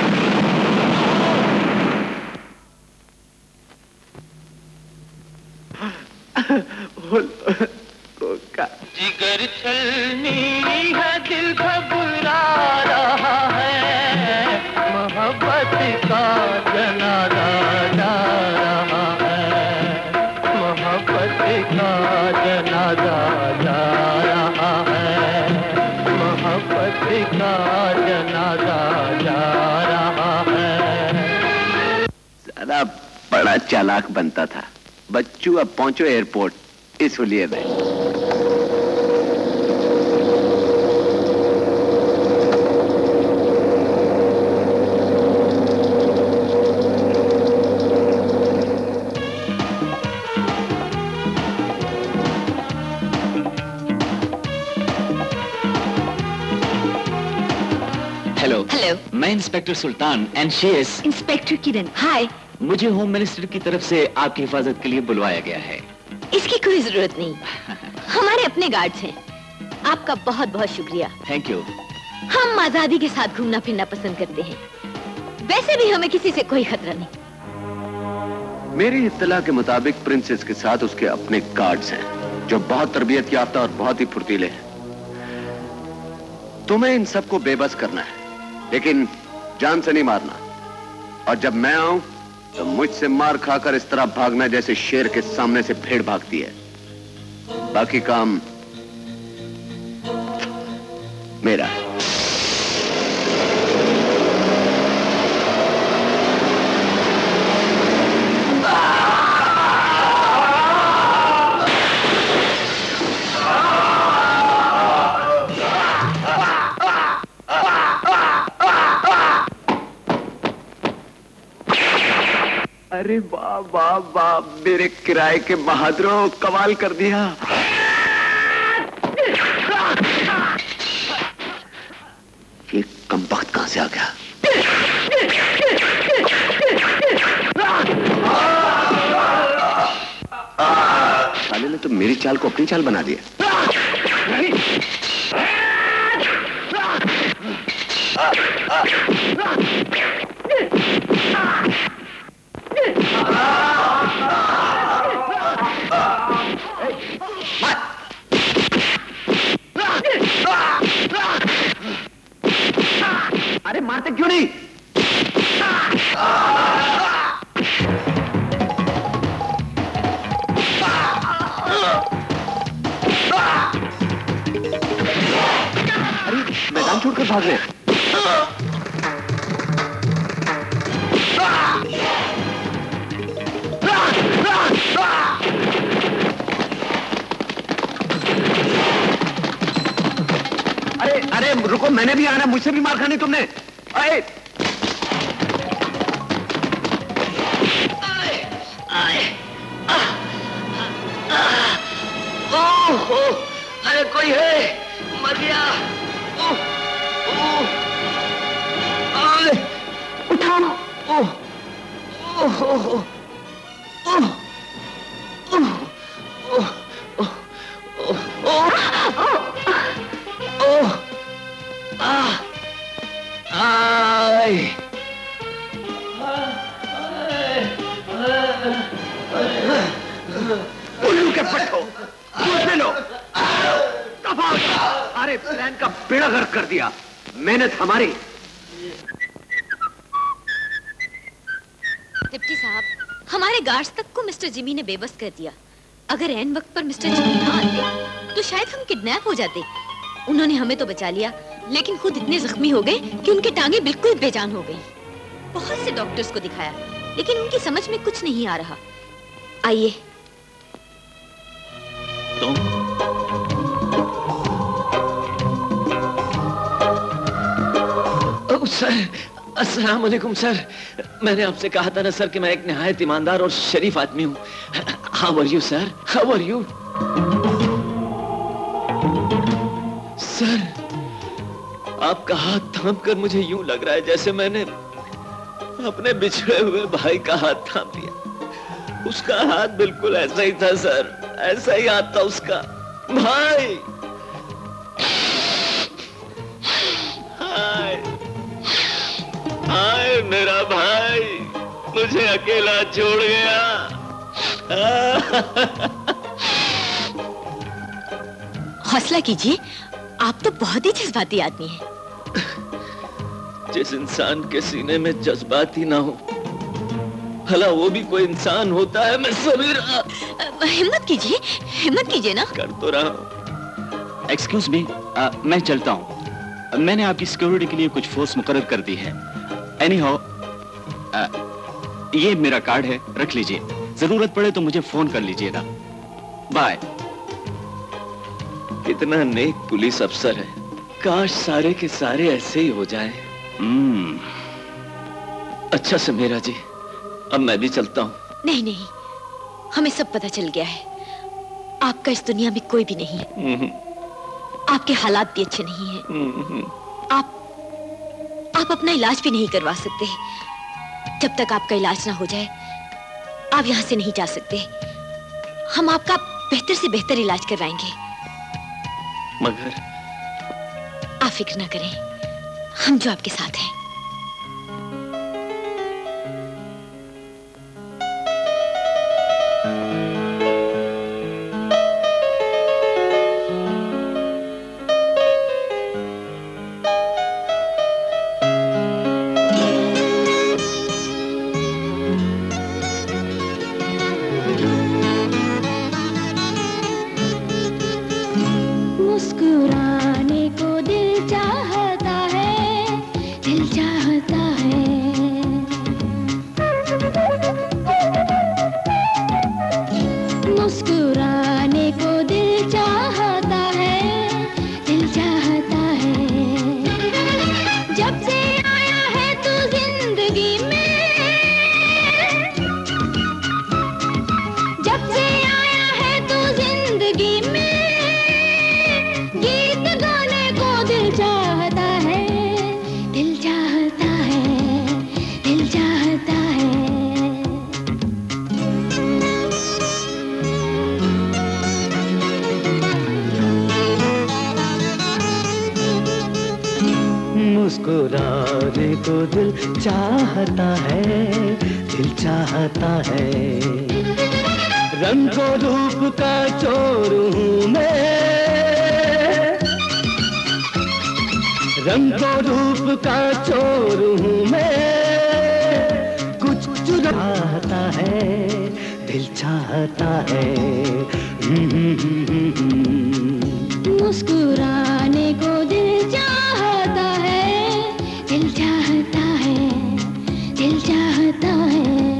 जिगर छलनी है, दिल घबरा रहा है, मोहब्बत का जनाजा जा रहा है, मोहब्बत का जनाजा जा रहा है, मोहब्बत का जनाजा जा रहा है। साला बड़ा चालाक बनता था। बच्चू अब पहुंचो एयरपोर्ट इस हुलिये में। हेलो। हेलो। मैं inspector Sultan and she is inspector Kiran. Hi. मुझे होम मिनिस्टर की तरफ से आपकी हिफाजत के लिए बुलवाया गया है। इसकी कोई जरूरत नहीं, हमारे अपने गार्ड्स हैं। आपका बहुत बहुत शुक्रिया। Thank you. हम आजादी के साथ घूमना फिरना पसंद करते हैं, वैसे भी हमें किसी से कोई खतरा नहीं। मेरी इत्तला के मुताबिक प्रिंसेस के साथ उसके अपने गार्ड्स हैं, जो बहुत तरबियत याफ्ता और बहुत ही फुर्तीले हैं। तुम्हें इन सबको बेबस करना है, लेकिन जान से नहीं मारना। और जब मैं आऊं तो मुझसे मार खाकर इस तरह भागना जैसे शेर के सामने से भेड़ भागती है। बाकी काम मेरा है। अरे वाह वाह वाह, मेरे किराए के बहादुरों, कमाल कर दिया। ये कमबख्त कहां से आ गया? साले ने तो मेरी चाल को अपनी चाल बना दिया। अरे मारते क्यों नहीं? अरे मैदान छोड़कर भाग रहे। अरे अरे रुको, मैंने भी आना, मुझसे भी मार खानी तुमने। अरे ओह, अरे कोई है, मर गया। ओह, ओह, अरे उठाओ। ओह, ओह, ओह, ओह, ओह, ओह, आह, आय, उल्लू के पट्टो, दूसरे लो। अरे प्लान का बेड़ा गर्क कर दिया, मेहनत हमारी। डिप्टी साहब, हमारे गार्ड्स तक को मिस्टर जिमी ने बेबस कर दिया। अगर एन वक्त पर मिस्टर जिमी ना आते तो शायद हम किडनैप हो जाते। उन्होंने हमें तो बचा लिया, लेकिन खुद इतने जख्मी हो गए कि उनकी टांगे बिल्कुल बेजान हो गई। बहुत से डॉक्टर्स को दिखाया, लेकिन उनकी समझ में कुछ नहीं आ रहा। आइए। तुम? ओ सर, अस्सलाम वालेकुम सर। मैंने आपसे कहा था ना सर कि मैं एक निहायत ईमानदार और शरीफ आदमी हूँ। How are you sir? How are you? Sir, आपका हाथ थाम कर मुझे यूं लग रहा है जैसे मैंने अपने बिछड़े हुए भाई का हाथ थाम लिया। उसका हाथ बिल्कुल ऐसा ही था सर, ऐसा ही हाथ था उसका। भाई, हाय हाय मेरा भाई मुझे अकेला छोड़ गया। हौसला कीजिए, आप तो बहुत ही जज्बाती आदमी हैं। जिस इंसान के सीने में जज्बात ही ना हो, भला वो भी कोई इंसान होता है? मैं समीरा। हिम्मत कीजिए, हिम्मत कीजिए ना। कर तो रहा हूं। एक्सक्यूज मी, मैं चलता हूं। मैंने आपकी सिक्योरिटी के लिए कुछ फोर्स मुकर्रर कर दी है। एनी हाउ, ये मेरा कार्ड है, रख लीजिए। जरूरत पड़े तो मुझे फोन कर लीजिएगा। बाय। कितना नेक पुलिस अफसर है, काश सारे के सारे ऐसे ही हो जाएं। हम्म। अच्छा समीरा जी, अब मैं भी चलता हूँ। नहीं नहीं, हमें सब पता चल गया है। आपका इस दुनिया में कोई भी नहीं है। आपके हालात भी अच्छे नहीं हैं। आप आप अपना इलाज भी नहीं करवा सकते। जब तक आपका इलाज ना हो जाए, आप यहाँ से नहीं जा सकते। हम आपका बेहतर से बेहतर इलाज करवाएंगे। मगर आप फिक्र ना करें, हम जो आपके साथ हैं। मुस्कुराने को दिल चाहता है, दिल चाहता है। मुस्कुराने को दिल चाहता है, दिल चाहता है। जब से आया है तू जिंदगी में, जब से आया है तू जिंदगी में, गीत गाने को दिल चाहता है, दिल चाहता है, दिल चाहता है। मुस्कुराने को दिल चाहता है, दिल चाहता है। रंगो रूप का चोर हूँ मैं, रंगो रूप का चोर हूँ मैं। कुछ चुराता है, दिल चाहता है। मुस्कुराने को दिल चाहता है, दिल चाहता है, दिल चाहता है।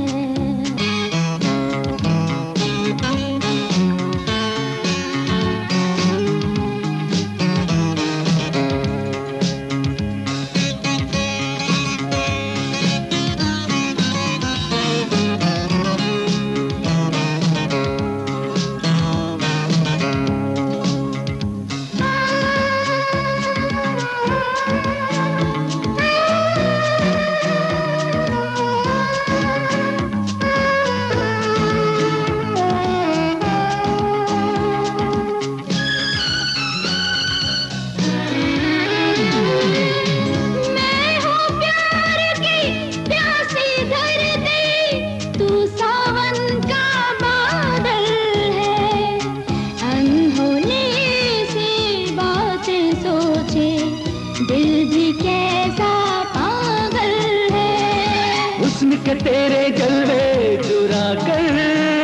के तेरे जलवे चुरा कर,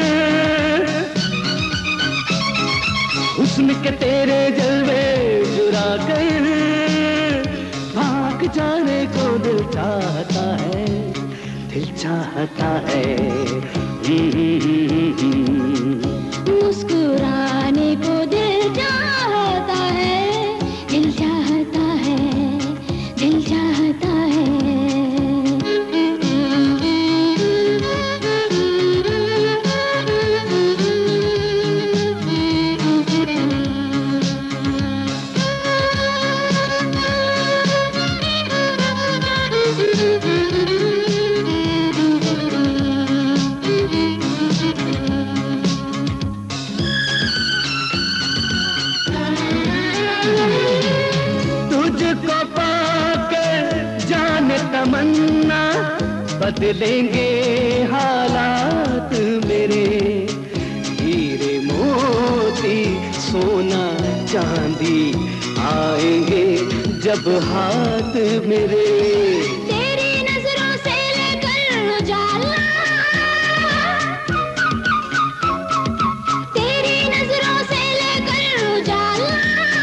हुस्न के तेरे जलवे चुरा कर, भाग जाने को दिल चाहता है, दिल चाहता है। मुस्कुराने को दिल चाहता है, दिल चाहता है, दिल चाहता है। बदलेंगे हालात मेरे, हीरे मोती सोना चांदी आएंगे जब हाथ मेरे। तेरी नजरों से लेकर उजाला, तेरी नजरों से लेकर उजाला,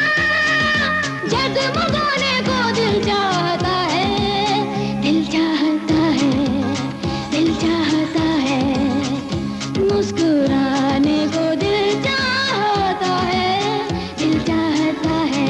जगमगाने को दिल चाहता है, दिल चाहता है, दिल चाहता है, मुस्कुराने को दिल चाहता है, दिल चाहता है।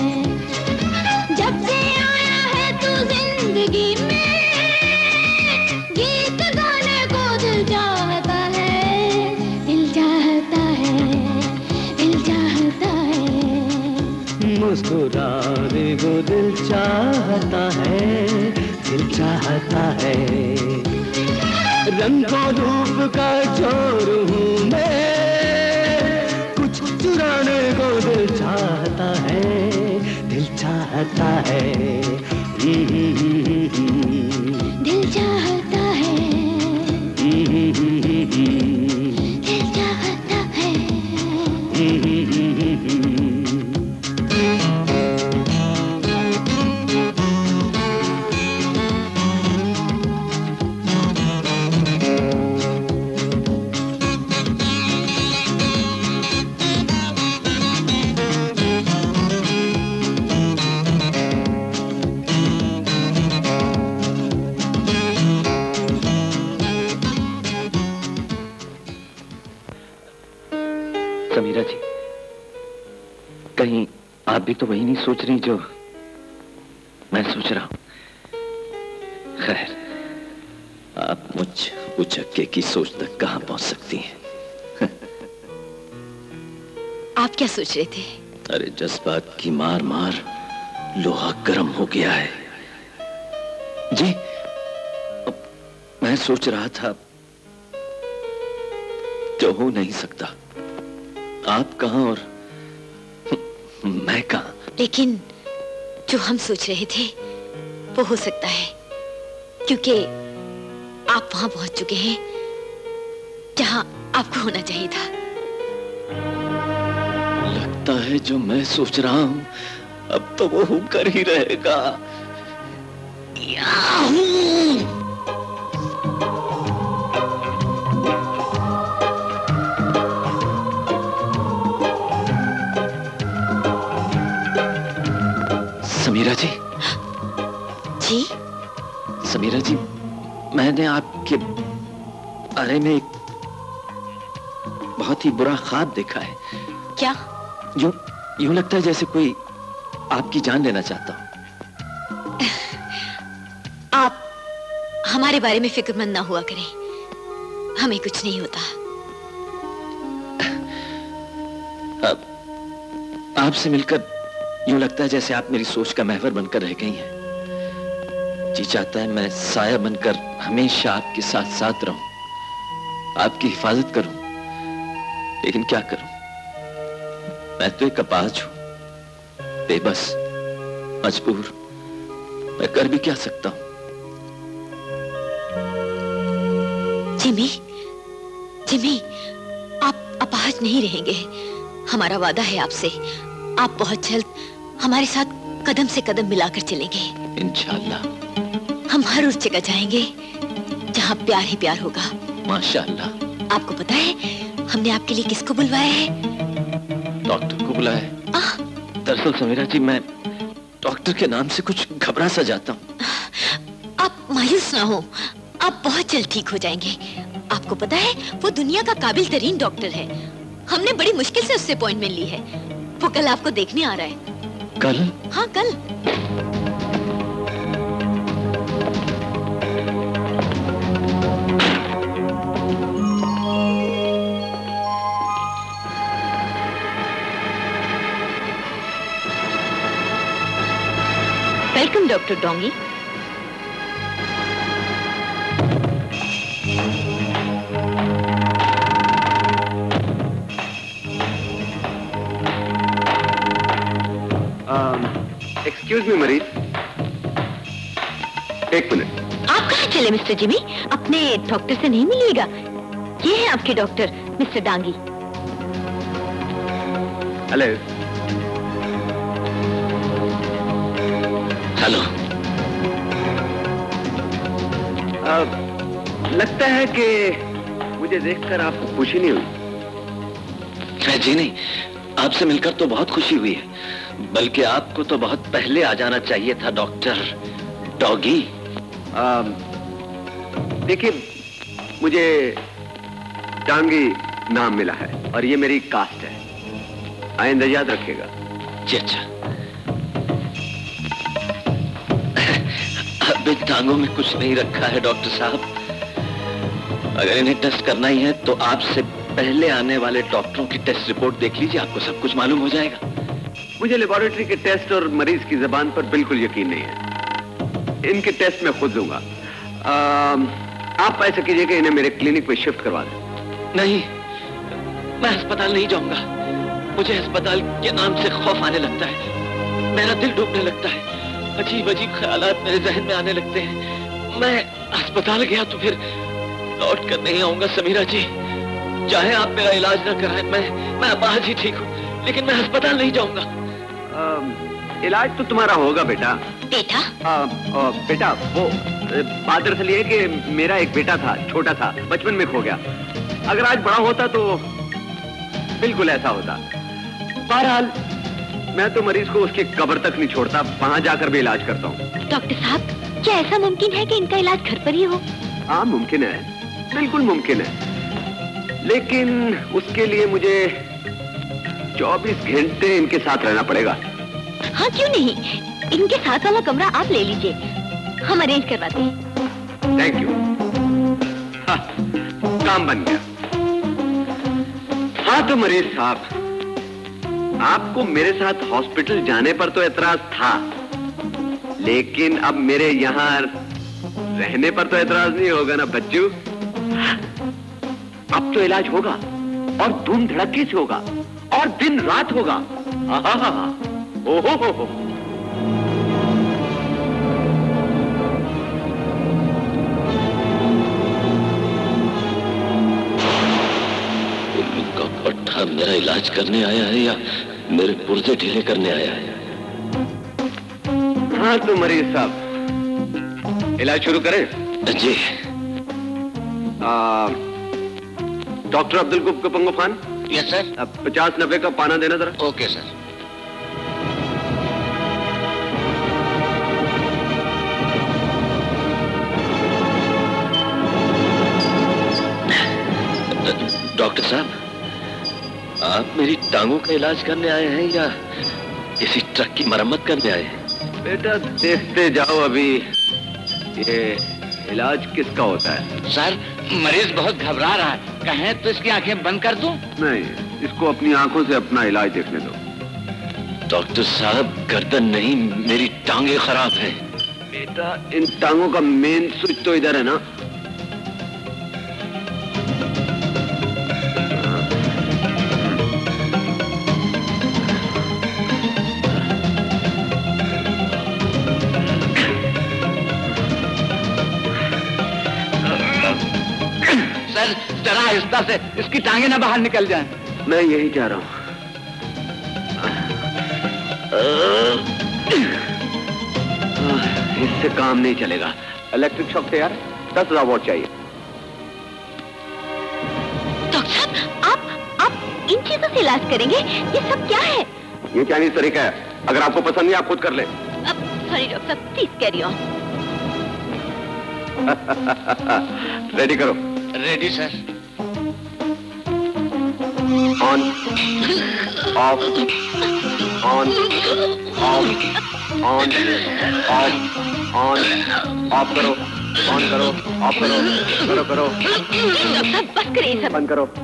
जब से आया है तू जिंदगी में, गीत गाने को दिल चाहता है, दिल चाहता है, दिल चाहता है, मुस्कुराने को दिल चाहता है, दिल चाहता है। रंगों रूप का चोर हूँ मैं, कुछ चुराने को दिल चाहता है, दिल चाहता है, दिल चाहता है, दिल चाहता है। समीरा जी, कहीं आप भी तो वही नहीं सोच रही जो मैं सोच रहा हूं? खैर, आप मुझ उचक्के की सोच तक कहां पहुंच सकती हैं? आप क्या सोच रहे थे? अरे जज्बात की मार मार लोहा गर्म हो गया है जी। अब मैं सोच रहा था जो हो नहीं सकता, आप कहां और मैं कहां। लेकिन जो हम सोच रहे थे वो हो सकता है, क्योंकि आप वहां पहुंच चुके हैं जहां आपको होना चाहिए था। लगता है जो मैं सोच रहा हूं अब तो वो होकर ही रहेगा। समीरा जी। जी? समीरा जी, मैंने आपके बारे में एक बहुत ही बुरा ख्वाब देखा है। क्या? यूं यूं लगता है जैसे कोई आपकी जान लेना चाहता हो। आप हमारे बारे में फिक्रमंद ना हुआ करें, हमें कुछ नहीं होता। अब आपसे मिलकर यूं लगता है जैसे आप मेरी सोच का महवर बनकर रह गई हैं। जी चाहता है मैं साया बनकर हमेशा आपके साथ साथ रहूं, आपकी हिफाजत करूं, लेकिन क्या करूं, मैं तो एक अपाहिज हूं, बेबस, मजबूर। मैं कर भी क्या सकता हूं। जिमी, जिमी, आप अपाहिज नहीं रहेंगे। हमारा वादा है आपसे, आप बहुत जल्द हमारे साथ कदम से कदम मिलाकर चलेंगे। इंशाअल्लाह। हम हर उस जगह जाएंगे जहां प्यार ही प्यार होगा। माशाअल्लाह। आपको पता है हमने आपके लिए किसको बुलवाया है? डॉक्टर को बुलाया है। दरअसल समीरा जी, मैं डॉक्टर के नाम से कुछ घबरा सा जाता हूँ। आप मायूस ना हो, आप बहुत जल्द ठीक हो जाएंगे। आपको पता है वो दुनिया का काबिल तरीन डॉक्टर है। हमने बड़ी मुश्किल से उससे अपॉइंटमेंट ली है। वो कल आपको देखने आ रहा है। कल? हाँ, कल। Welcome doctor Dongi. Excuse me मरीज, एक मिनट। आप कहाँ चले मिस्टर जिमी? अपने डॉक्टर से नहीं मिलिएगा? ये है आपके doctor mister Dangi. Hello. Hello. लगता है कि मुझे देखकर आपको खुशी नहीं हुई। जी नहीं, आपसे मिलकर तो बहुत खुशी हुई है, बल्कि आपको तो बहुत पहले आ जाना चाहिए था डॉक्टर डॉगी। देखिए, मुझे डांगी नाम मिला है और ये मेरी कास्ट है, आइंदा याद रखिएगा। जी अच्छा। अब इन टांगों में कुछ नहीं रखा है डॉक्टर साहब। अगर इन्हें टेस्ट करना ही है तो आपसे पहले आने वाले डॉक्टरों की टेस्ट रिपोर्ट देख लीजिए, आपको सब कुछ मालूम हो जाएगा। मुझे लेबोरेटरी के टेस्ट और मरीज की जबान पर बिल्कुल यकीन नहीं है। इनके टेस्ट मैं खुद लूंगा। आप ऐसा कीजिए कि इन्हें मेरे क्लिनिक पे शिफ्ट करवा दें। नहीं, मैं अस्पताल नहीं जाऊंगा। मुझे अस्पताल के नाम से खौफ आने लगता है, मेरा दिल डूबने लगता है, अजीब अजीब ख्यालात मेरे जहन में आने लगते हैं। मैं अस्पताल गया तो फिर लौट कर नहीं आऊंगा समीरा जी। चाहे आप मेरा इलाज न कराएं, मैं मैं आज ही ठीक हूँ, लेकिन मैं अस्पताल नहीं जाऊंगा। इलाज तो तुम्हारा होगा बेटा। बेटा? आ, आ, बेटा वो बात दरअसल ये है कि मेरा एक बेटा था, छोटा था, बचपन में खो गया। अगर आज बड़ा होता तो बिल्कुल ऐसा होता। बहरहाल मैं तो मरीज को उसकी कब्र तक नहीं छोड़ता, वहां जाकर भी इलाज करता हूँ। डॉक्टर साहब, क्या ऐसा मुमकिन है कि इनका इलाज घर पर ही हो? हाँ मुमकिन है, बिल्कुल मुमकिन है, लेकिन उसके लिए मुझे चौबीस घंटे इनके साथ रहना पड़ेगा। हाँ क्यों नहीं, इनके साथ वाला कमरा आप ले लीजिए, हम अरेंज करवाते हैं। Thank you. हाँ, काम बन गया। हाँ तो मरीज साहब, आपको मेरे साथ हॉस्पिटल जाने पर तो एतराज था, लेकिन अब मेरे यहाँ रहने पर तो एतराज नहीं होगा ना बच्चू? अब तो इलाज होगा और धूम धड़के से होगा और दिन रात होगा। ओहो हो हो। का पट्टा मेरा इलाज करने आया है या मेरे पुर्जे ढीले करने आया है? हाँ तो मरीज साहब, इलाज शुरू करें? जी। Doctor Abdul Gappango Khan. Yes sir. अब पचास नब्बे का पाना देना जरा। Okay sir. डॉक्टर साहब, आप मेरी टांगों का इलाज करने आए हैं या किसी ट्रक की मरम्मत करने आए हैं? बेटा देखते जाओ, अभी ये इलाज किसका होता है? सर, मरीज बहुत घबरा रहा है, कहें तो इसकी आंखें बंद कर दूं? नहीं, इसको अपनी आंखों से अपना इलाज देखने दो। डॉक्टर साहब, गर्दन नहीं, मेरी टांगे खराब हैं। बेटा इन टांगों का मेन स्विच तो इधर है ना। सर जरा आहिस्ता से, इसकी टांगे ना बाहर निकल जाएं। मैं यही चाह रहा हूं। इससे काम नहीं चलेगा। इलेक्ट्रिक शॉक से यार दस हजार वोट चाहिए। डॉक्टर साहब, आप आप इन चीजों से इलाज करेंगे? ये सब क्या है? ये चाइनीज तरीका है, अगर आपको पसंद नहीं आप खुद कर ले। अब सॉरी डॉक्टर साहब, प्लीज कैरी ऑन। रेडी करो। Ready sir. On off on off on off on off करो, ऑन करो, ऑफ करो, करो करो। डॉक्टर साहब बस करिए सब। बंद करो।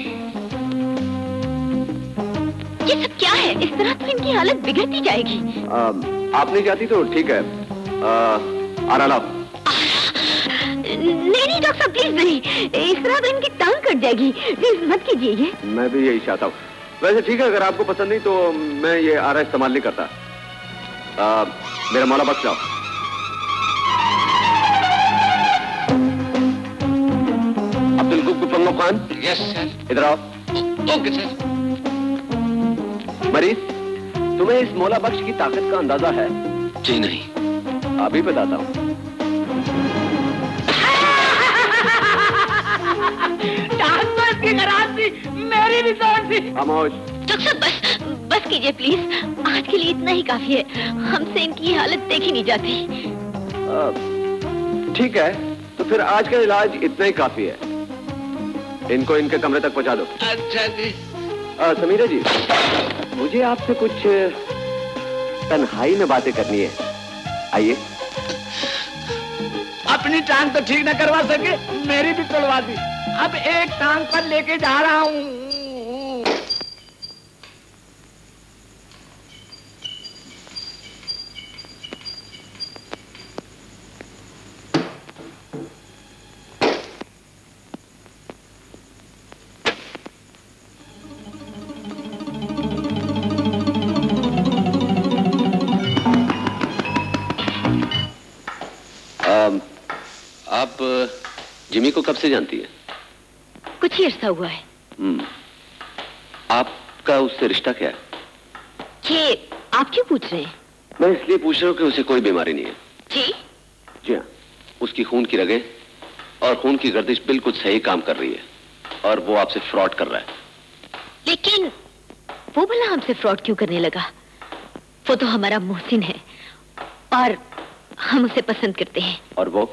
ये सब क्या है? इस तरह तो इनकी हालत बिगड़ती जाएगी। आ, आप नहीं चाहती तो ठीक है। आ, आरा लाओ। नहीं नहीं डॉक्टर साहब प्लीज नहीं, इस तरह तो इनकी टांग कट जाएगी, प्लीज मत कीजिए ये। मैं भी यही चाहता हूँ। वैसे ठीक है, अगर आपको पसंद नहीं तो मैं ये आरा इस्तेमाल नहीं करता। आ, मेरा मौला बख्श जाओ। मोहम्मद खान। Yes sir. इधर आओ। Okay sir. मरीज, तुम्हें इस मौला बख्श की ताकत का अंदाजा है? जी नहीं। अभी बताता हूँ। डॉक्टर की गारंटी मेरी भी गारंटी। खामोश। डॉक्टर साहब बस बस कीजिए प्लीज, आज के लिए इतना ही काफी है। हमसे इनकी हालत देखी नहीं जाती। ठीक है, तो फिर आज का इलाज इतना ही काफी है। इनको इनके कमरे तक पहुंचा दो। अच्छा जी। आ, समीरा जी, मुझे आपसे कुछ तन्हाई में बातें करनी है। आइए। अपनी टांग तो ठीक न करवा सके, मेरी भी तोड़वा दी। अब एक टांग पर लेके जा रहा हूँ। आप जिमी को कब से जानती है? कुछ ही अरसा हुआ है। हम्म। आपका उससे रिश्ता क्या है? ये आप क्यों पूछ रहे हैं? मैं इसलिए पूछ रहा हूँ कि उसे कोई बीमारी नहीं है। जी? जी हाँ, उसकी खून की रगें और खून की गर्दिश बिल्कुल सही काम कर रही है और वो आपसे फ्रॉड कर रहा है। लेकिन वो भला हमसे फ्रॉड क्यों करने लगा? वो तो हमारा मोहसिन है और हम उसे पसंद करते हैं। और वो?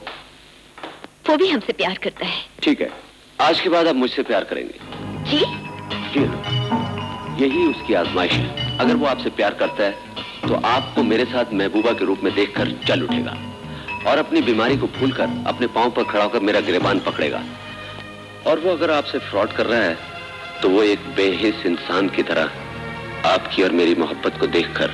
वो भी हमसे प्यार करता है। ठीक है, आज के बाद आप मुझसे प्यार करेंगे। जी? जी हाँ, यही उसकी आजमाइश है। अगर वो आपसे प्यार करता है तो आपको मेरे साथ महबूबा के रूप में देखकर चल उठेगा और अपनी बीमारी को भूलकर अपने पांव पर खड़ा होकर मेरा गिरेबान पकड़ेगा। और वो अगर आपसे फ्रॉड कर रहा है तो वो एक बेहिस इंसान की तरह आपकी और मेरी मोहब्बत को देखकर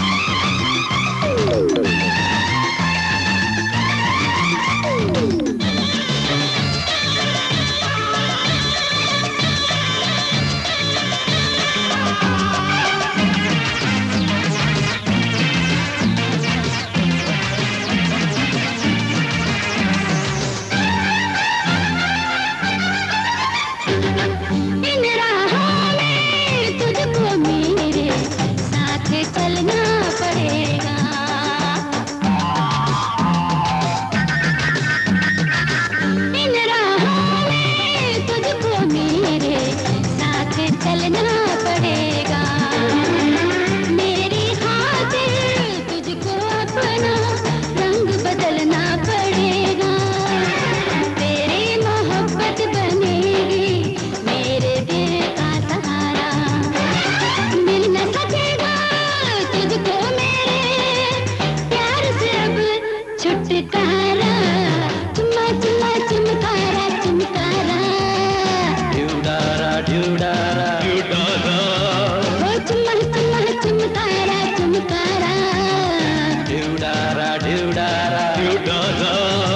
Thank you. चुटकारा, चुम्मा चुम्मा चुमकारा चुमकारा, ड्यूडारा ड्यूडारा ड्यूडारा, ओ चुम्मा चुम्मा चुमकारा चुमकारा, ड्यूडारा ड्यूडारा ड्यूडारा।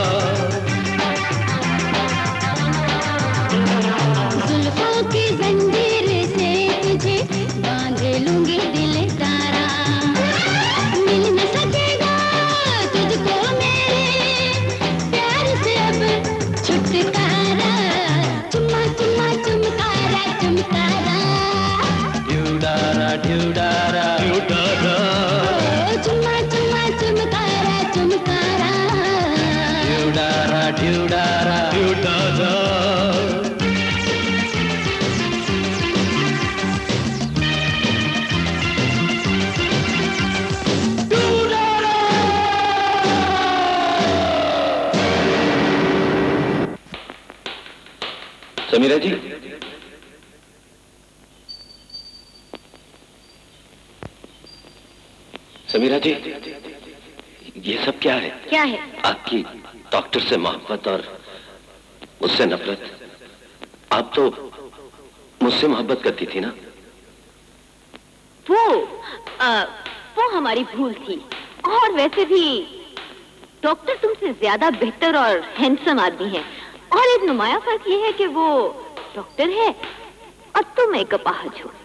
जुल्फों की जंजीर से तुझे बांध लूंगी दिल तारा, मिल न सकेगा तुझको मेरे प्यार से अब छुटकारा, चुम्मा चुम्मा चुमकारा चुमकारा, ड्यूडारा ड्यूडारा ड्यूडारा, ओ चुम्मा चुम्मा चुमकारा चुमकारा, ड्यूडारा ड्यूडारा ड्यूडारा। समीरा जी, समीरा जी, ये सब क्या है? क्या है? आपकी डॉक्टर से मोहब्बत और मुझसे नफरत। आप तो मुझसे मोहब्बत करती थी ना? वो आ, वो हमारी भूल थी। और वैसे भी डॉक्टर तुमसे ज्यादा बेहतर और हैंडसम आदमी है। और एक नुमाया फर्क ये है कि वो डॉक्टर है और तुम एक अपाहज हो।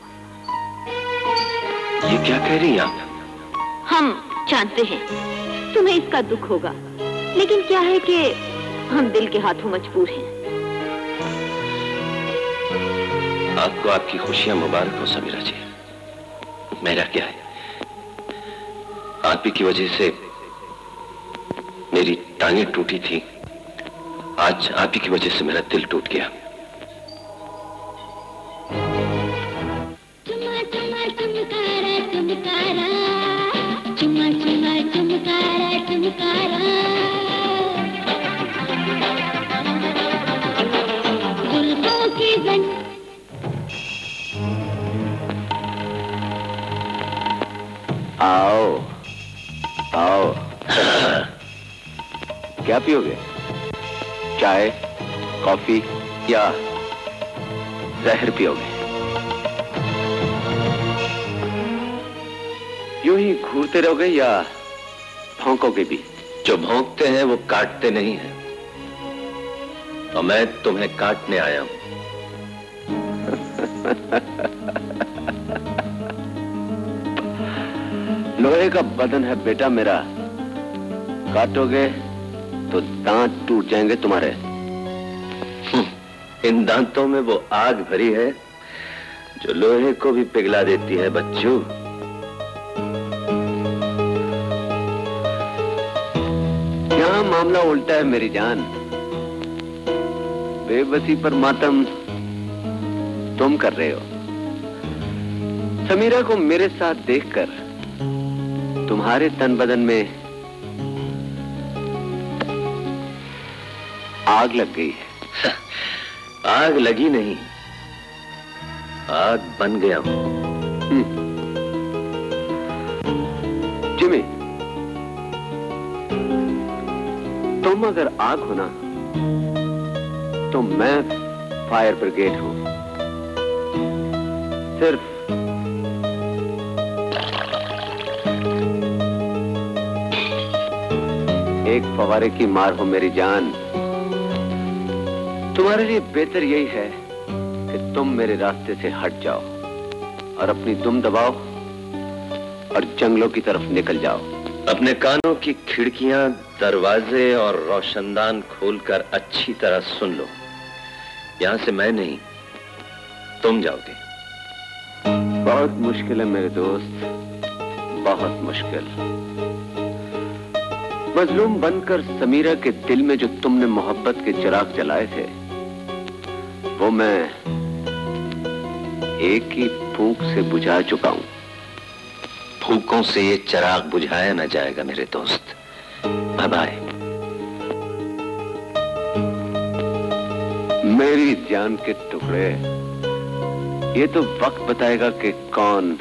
ये क्या कह रही हैं आप? हम जानते हैं तुम्हें इसका दुख होगा, लेकिन क्या है कि हम दिल के हाथों मजबूर हैं। आपको आपकी खुशियां मुबारक हो समीरा जी। मेरा क्या है, आप ही की वजह से मेरी टांगें टूटी थी, आज आप ही की वजह से मेरा दिल टूट गया। चुम्मा चुम्मा चुमकारा चुमकारा, चुम्मा चुम्मा चुमकारा चुमकारा, जुल्फों की जं आओ आओ। क्या पियोगे? चाय, कॉफी या जहर पियोगे? यूं ही घूरते रहोगे या भौंकोगे भी? जो भौंकते हैं वो काटते नहीं हैं, और मैं तुम्हें काटने आया हूं। लोहे का बदन है बेटा मेरा, काटोगे तो दांत टूट जाएंगे तुम्हारे। इन दांतों में वो आग भरी है जो लोहे को भी पिघला देती है बच्चों। यहाँ मामला उल्टा है मेरी जान। बेबसी पर मातम तुम कर रहे हो। समीरा को मेरे साथ देखकर तुम्हारे तन बदन में आग लग गई है। आग लगी नहीं, आग बन गया हूं। जिमी, तुम अगर आग हो ना तो मैं फायर ब्रिगेड हूं। सिर्फ एक फवारे की मार हो मेरी जान। तुम्हारे लिए बेहतर यही है कि तुम मेरे रास्ते से हट जाओ और अपनी दुम दबाओ और जंगलों की तरफ निकल जाओ। अपने कानों की खिड़कियां, दरवाजे और रोशनदान खोलकर अच्छी तरह सुन लो। यहां से मैं नहीं, तुम जाओगे। बहुत मुश्किल है मेरे दोस्त, बहुत मुश्किल। मजलूम बनकर समीरा के दिल में जो तुमने मोहब्बत के चिराग जलाए थे, वो मैं एक ही फूंक से बुझा चुका हूं। फूंकों से ये चिराग बुझाया न जाएगा मेरे दोस्त। Bye bye. मेरी जान के टुकड़े, ये तो वक्त बताएगा कि कौन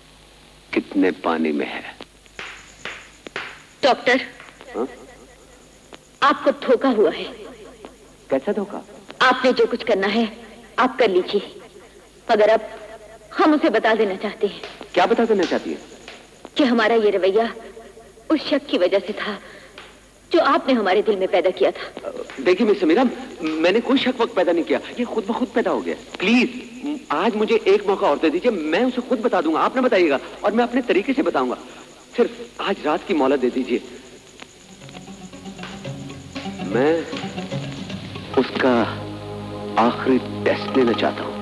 कितने पानी में है। डॉक्टर, हा? आपको धोखा हुआ है। कैसा धोखा? आपने जो कुछ करना है आप कर लीजिए, मगर अब हम उसे बता देना चाहते हैं। क्या बता देना चाहती है? कि हमारा ये रवैया उस शक की वजह से था जो आपने हमारे दिल में पैदा किया था। देखिए मिस समीरा, मैंने कोई शक वक्त पैदा नहीं किया, ये खुद ब खुद पैदा हो गया। प्लीज आज मुझे एक मौका और दे दीजिए, मैं उसे खुद बता दूंगा, आप ना बताइएगा और मैं अपने तरीके से बताऊंगा। सिर्फ आज रात की मोहलत दे दीजिए। मैं उसका आखिरी टेस्ट लेना चाहता हूं।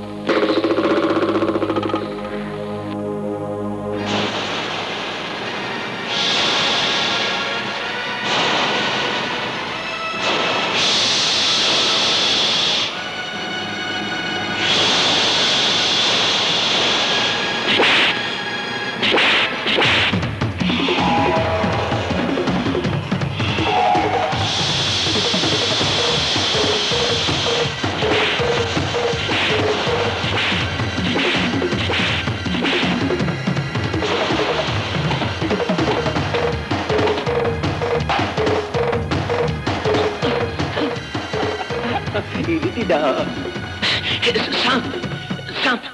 सांप, सांप,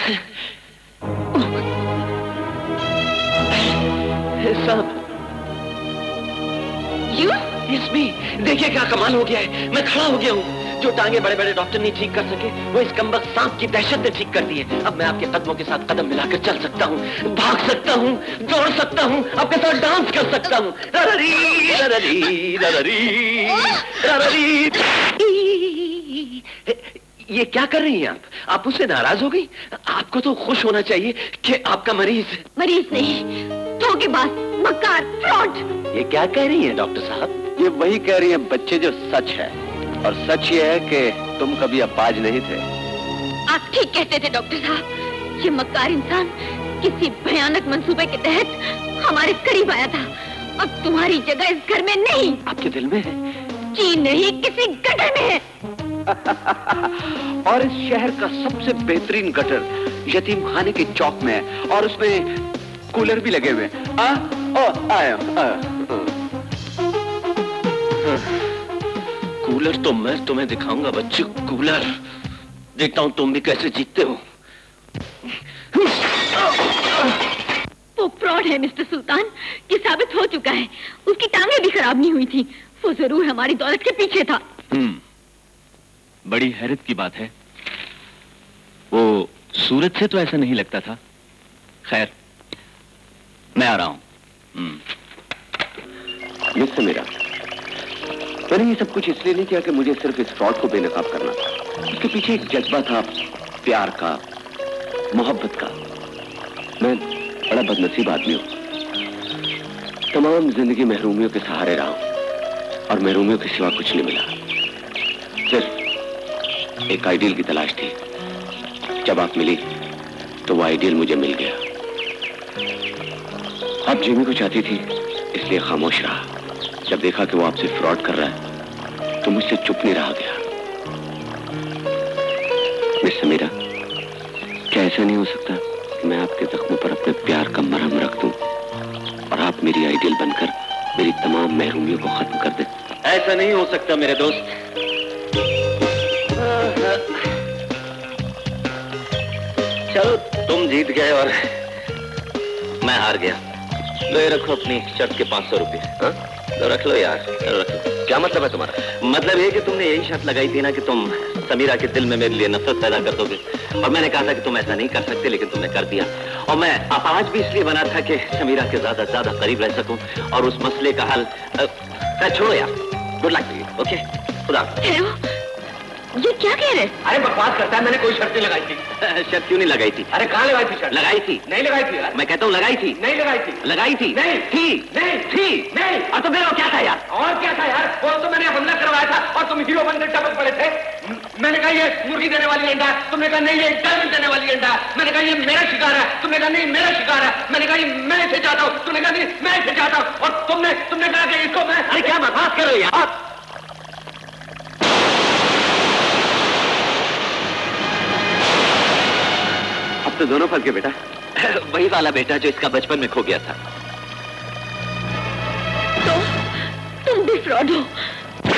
सांप। यू? Yes me. देखिए क्या कमाल हो गया है, मैं खड़ा हो गया हूँ। जो टांगे बड़े बड़े डॉक्टर नहीं ठीक कर सके वो इस कमबख्त सांप की दहशत ने ठीक कर दी है। अब मैं आपके कदमों के साथ कदम मिलाकर चल सकता हूँ, भाग सकता हूँ, दौड़ सकता हूँ, आपके साथ डांस कर सकता हूँ। रररी, रररी, रररी, रररी। ये क्या कर रही हैं आप? आप उससे नाराज हो गई? आपको तो खुश होना चाहिए कि आपका मरीज मरीज नहीं, धोखेबाज, मक्कार, फ्रॉड। ये क्या कह रही हैं डॉक्टर साहब? ये वही कह रही हैं बच्चे जो सच है, और सच ये है कि तुम कभी अपाज नहीं थे। आप ठीक कहते थे डॉक्टर साहब, ये मक्कार इंसान किसी भयानक मंसूबे के तहत हमारे करीब आया था और तुम्हारी जगह इस घर में नहीं, आपके दिल में है। जी नहीं, किसी गटर में है। और इस शहर का सबसे बेहतरीन गटर यतीम खाने के चौक में है और उसमें कूलर भी लगे हुए हैं। आ, ओ, आया, आया। कूलर तो मैं तुम्हें दिखाऊंगा बच्चे, कूलर। देखता हूं तुम भी कैसे जीतते हो। वो फ्रॉड है मिस्टर सुल्तान, ये साबित हो चुका है। उसकी टांगें भी खराब नहीं हुई थी, वो जरूर हमारी दौलत के पीछे था। हम्म, बड़ी हैरत की बात है, वो सूरत से तो ऐसा नहीं लगता था। खैर, मैं आ रहा हूं। मिस्टर मेरा, मैंने ये सब कुछ इसलिए नहीं किया कि मुझे सिर्फ इस फ्रॉड को बेनकाब करना था। उसके पीछे एक जज्बा था, प्यार का, मोहब्बत का। मैं बड़ा बदनसीब आदमी हूं, तमाम जिंदगी महरूमियों के सहारे रहा हूं और महरूमियों के सिवा कुछ नहीं मिला। सिर्फ एक आइडियल की तलाश थी। जब आप मिली तो वो आइडियल मुझे मिल गया। आप जिमी को चाहती थी इसलिए खामोश रहा। जब देखा कि वो आपसे फ्रॉड कर रहा है तो मुझसे चुप नहीं रहा गया। मिस समीरा, क्या ऐसा नहीं हो सकता कि मैं आपके जख्मों पर अपने प्यार का मरहम रख दूं और आप मेरी आइडियल बनकर मेरी तमाम महरूमियों को खत्म कर दें? ऐसा नहीं हो सकता मेरे दोस्त। चलो तुम जीत गए और मैं हार गया। लो ये रखो अपनी शर्ट के पांच सौ रुपये। हाँ, तो रख लो यार, रख लो। क्या मतलब है तुम्हारा? मतलब ये कि तुमने यही शर्त लगाई थी ना कि तुम समीरा के दिल में मेरे लिए नफरत पैदा कर दोगे, और मैंने कहा था कि तुम ऐसा नहीं कर सकते, लेकिन तुमने कर दिया। और मैं आज भी इसलिए बना था कि समीरा के ज्यादा से ज्यादा करीब रह सकूं और उस मसले का हल। छोड़ो यार, good luck to you. Okay, खुदा। ये क्या कह रहे? अरे बकवास करता है, मैंने कोई शर्त नहीं लगाई थी। शर्त क्यों नहीं लगाई थी? अरे कहाँ लगाई थी शर्त? लगाई थी। नहीं लगाई थी यार। मैं कहता हूँ लगाई थी। नहीं लगाई थी। लगाई थी। नहीं थी। नहीं थी। नहीं। और तो मेरा क्या था यार? और क्या था यार? वो तो मैंने हमला करवाया था और तुम हीरो बनकर टपक पड़े थे। मैंने कहा ये मुर्गी देने वाली अंडा, तुमने कहा नहीं ये डायमंड देने वाली अंडा। मैंने कहा ये मेरा शिकार है, तुमने कहा नहीं मेरा शिकार है। मैंने कहा ये मैं इसे चाहता हूँ, तुमने कहा नहीं मैं इसे चाहता हूँ। और तुमने तुमने कहा कि इसको मैं। अरे क्या बकवास कर रहे हो यार? तो दोनों फल के बेटा। वही वाला बेटा जो इसका बचपन में खो गया था। तो तुम भी फ्रॉड हो।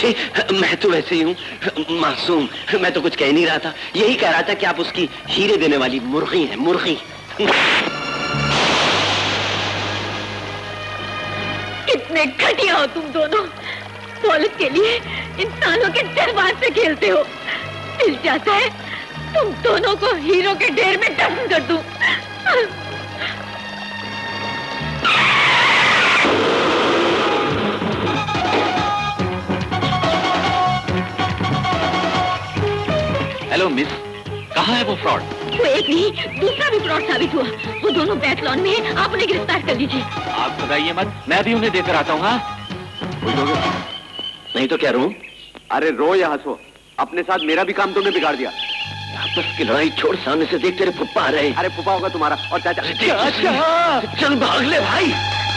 छी, मैं तो वैसे ही हूँ, मासूम। मैं तो कुछ कह नहीं रहा था, यही कह रहा था कि आप उसकी हीरे देने वाली मुर्गी हैं, मुर्गी। कितने घटिया हो तुम दोनों, दौलत के लिए इंसानों के जज्बात से खेलते हो। दिल चाहता है तुम दोनों को हीरो के ढेर में दफन कर दूं। हेलो मिस, कहाँ है वो फ्रॉड? वो एक नहीं, दूसरा भी फ्रॉड साबित हुआ। वो दोनों बैथलॉन में हैं, आप उन्हें गिरफ्तार कर लीजिए। आप बताइए मत, मैं भी उन्हें देकर आता हूँ। हाँ, नहीं तो क्या रो? अरे रो या हंसो, अपने साथ मेरा भी काम तुमने बिगाड़ दिया। आपस की लड़ाई छोड़, सामने से देख तेरे फुप्पा आ रहे हैं। अरे फुप्पा होगा तुम्हारा और चाचा। चाचा, चल भाग ले भाई।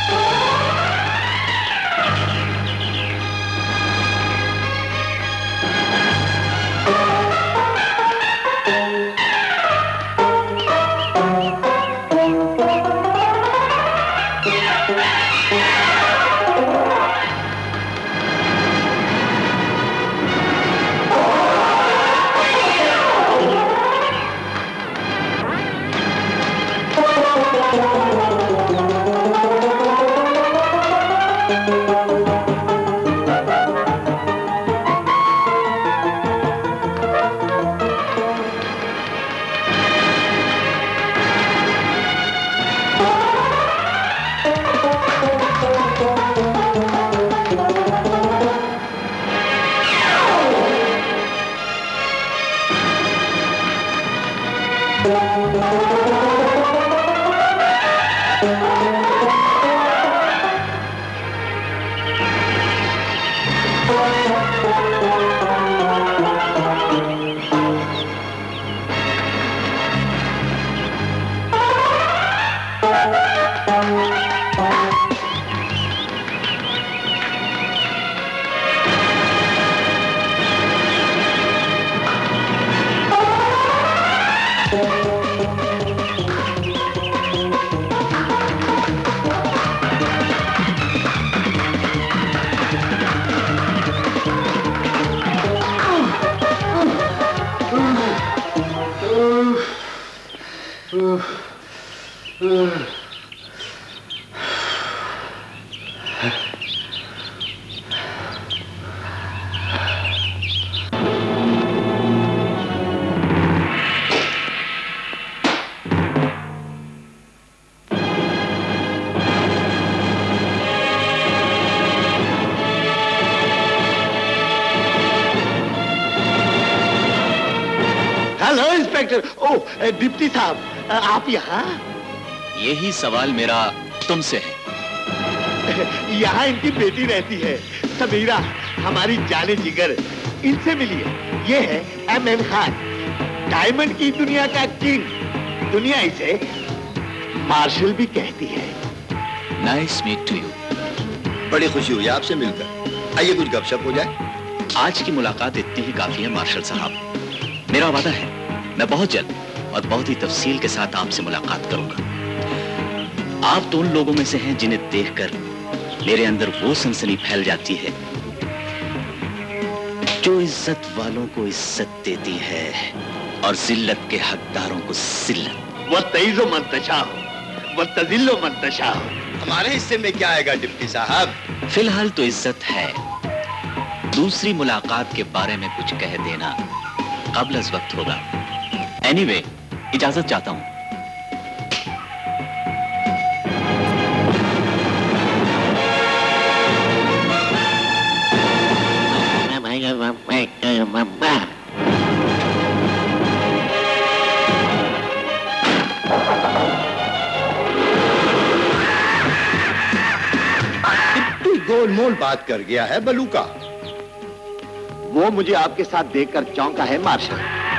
ओ डिप्टी साहब, आप यहाँ? यही सवाल मेरा तुमसे है। यहाँ इनकी बेटी रहती है समीरा, हमारी जाने जिगर। इनसे मिलिए, ये है एम एम खान, डायमंड की दुनिया का किंग। दुनिया इसे मार्शल भी कहती है। Nice meet to you. बड़ी खुशी हुई आपसे मिलकर। आइए कुछ गपशप हो जाए। आज की मुलाकात इतनी ही काफी है मार्शल साहब। मेरा वादा है मैं बहुत जल्द और बहुत ही तफसील के साथ आपसे मुलाकात करूंगा। आप तो उन लोगों में से हैं जिन्हें देखकर मेरे अंदर वो सनसनी फैल जाती है जो इज्जत वालों को इज्जत देती है और जिल्लत के हकदारों को जिल्लत। वो तईजो मंतशा हो, वो तजिल्लो मंतशा हो। हमारे हिस्से में क्या आएगा डिप्टी साहब? फिलहाल तो इज्जत है, दूसरी मुलाकात के बारे में कुछ कह देना कब्ल अज़ वक्त होगा। एनीवे, इजाजत चाहता हूं। इतनी गोलमोल बात कर गया है बलू का। वो मुझे आपके साथ देखकर चौंका है मार्शल।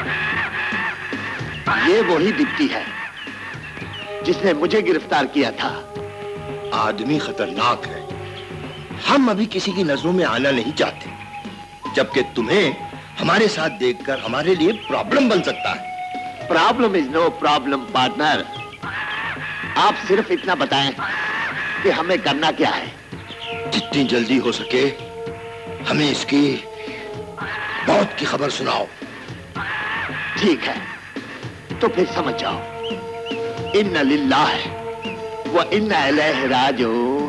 ये वही डिप्टी है जिसने मुझे गिरफ्तार किया था। आदमी खतरनाक है, हम अभी किसी की नजरों में आना नहीं चाहते, जबकि तुम्हें हमारे साथ देखकर हमारे लिए प्रॉब्लम बन सकता है। Problem is no problem partner. आप सिर्फ इतना बताएं कि हमें करना क्या है। जितनी जल्दी हो सके हमें इसकी मौत की खबर सुनाओ। ठीक है, तो फिर समझ जाओ, इन्ना लिल्लाह व इन्ना इलैहि राजिऊन।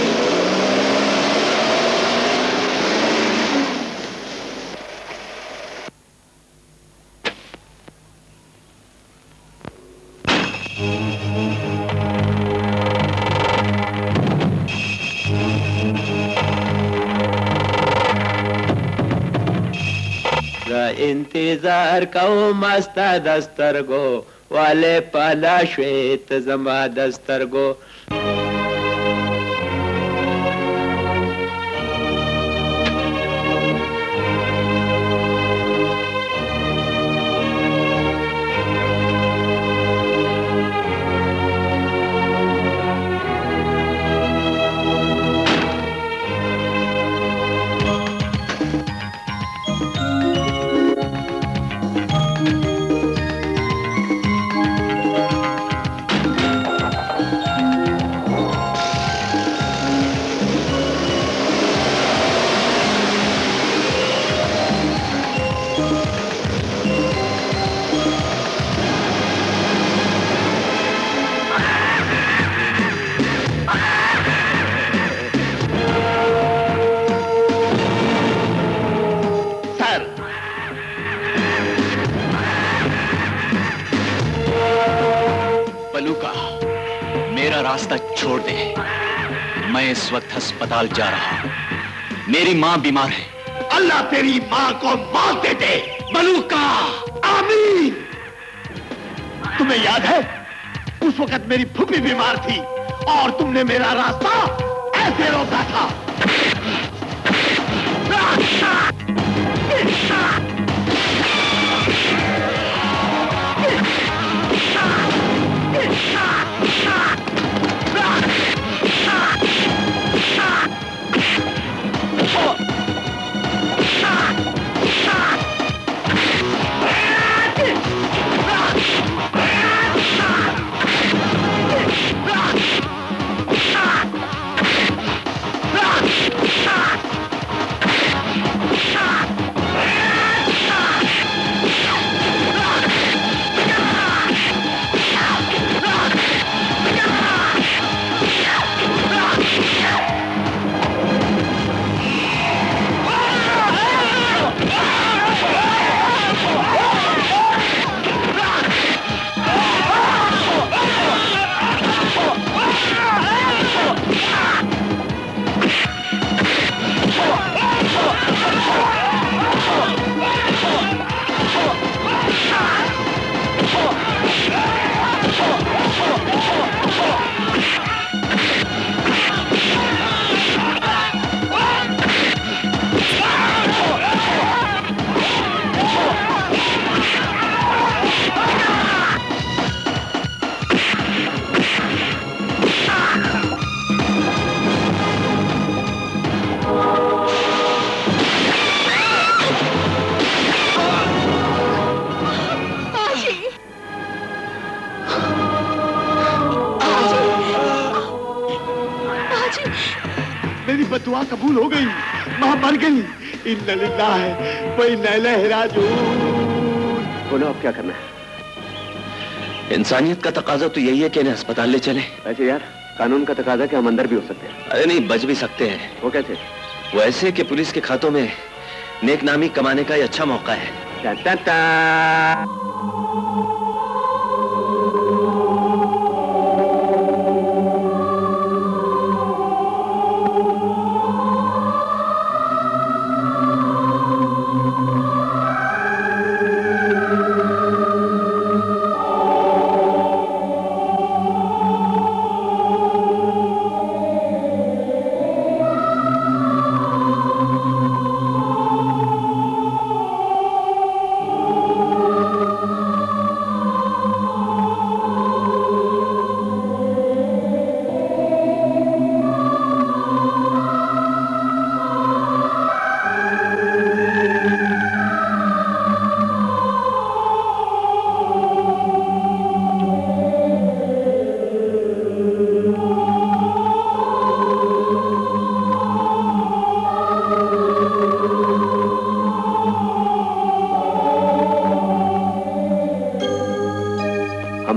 इंतजार कौ मस्ता दस्तर गो वाले पाला श्वेत जमा दस्तर गो। छोड़ दे, मैं इस वक्त अस्पताल जा रहा हूं। मेरी मां बीमार है। अल्लाह तेरी मां को मौत दे दे। मलूका, आमीन। तुम्हें याद है उस वक्त मेरी फूफी बीमार थी और तुमने मेरा रास्ता ऐसे रोका था। दुआ कबूल हो गई, मां मर गई। इन्ना लिल्लाह व इन्ना इलैहि राजिऊन। बोलो अब क्या करना है? इंसानियत का तकाजा तो यही है कि इन्हें अस्पताल ले चले। वैसे यार कानून का तकाजा कि हम अंदर भी हो सकते हैं। अरे नहीं, बच भी सकते हैं। वो कैसे? वो ऐसे कि पुलिस के खातों में नेकनामी कमाने का ये अच्छा मौका है। टा टा टा।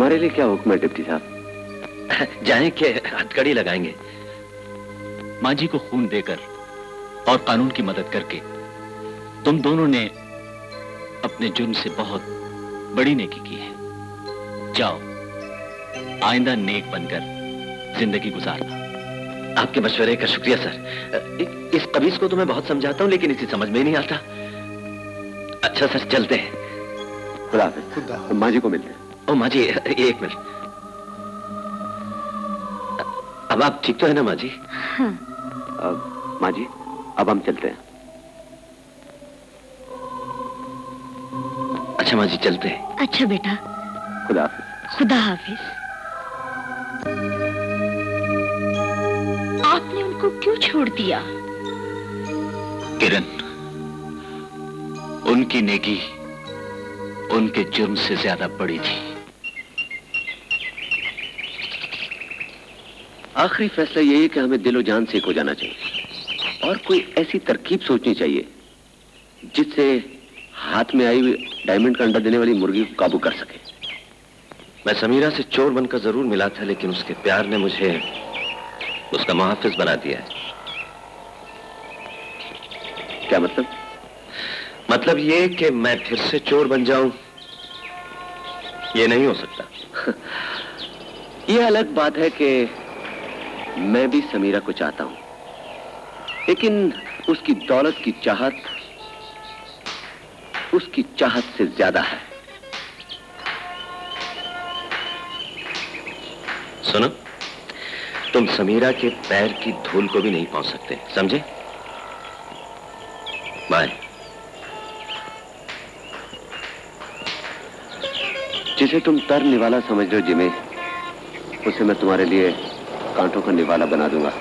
हमारे लिए क्या हुक्म है डिप्टी साहब? जाएं कि हथकड़ी लगाएंगे? माँ जी को खून देकर और कानून की मदद करके तुम दोनों ने अपने जुर्म से बहुत बड़ी नेकी की है। जाओ, आइंदा नेक बनकर जिंदगी गुजारना। आपके मशवरे का शुक्रिया सर। इस कबीज को तो मैं बहुत समझाता हूं लेकिन इसे समझ में ही नहीं आता। अच्छा सर, चलते हैं। खुदा हाफिज। माँ जी को मिलते हैं। ओ माँ जी, एक मिनट। अब आप ठीक तो है ना माँ जी? हाँ। अब माँ जी, अब हम चलते हैं। अच्छा माँ जी, चलते हैं। अच्छा बेटा। खुदा हाफिज। खुदा हाफिज। आपने उनको क्यों छोड़ दिया? किरण, उनकी नेकी उनके जुर्म से ज्यादा बड़ी थी। आखिरी फैसला यही है कि हमें दिलो जान से एक हो जाना चाहिए और कोई ऐसी तरकीब सोचनी चाहिए जिससे हाथ में आई हुई डायमंड का अंडा देने वाली मुर्गी को काबू कर सके। मैं समीरा से चोर बनकर जरूर मिला था लेकिन उसके प्यार ने मुझे उसका मुहाफिज बना दिया है। क्या मतलब? मतलब ये कि मैं फिर से चोर बन जाऊं, ये नहीं हो सकता। यह अलग बात है कि मैं भी समीरा को चाहता हूं, लेकिन उसकी दौलत की चाहत उसकी चाहत से ज्यादा है। सुनो, तुम समीरा के पैर की धूल को भी नहीं पहुंच सकते, समझे? बाय। जिसे तुम तर निवाला समझ रहे हो जिमे, उसे मैं तुम्हारे लिए कांटों का निवाला बना दूंगा।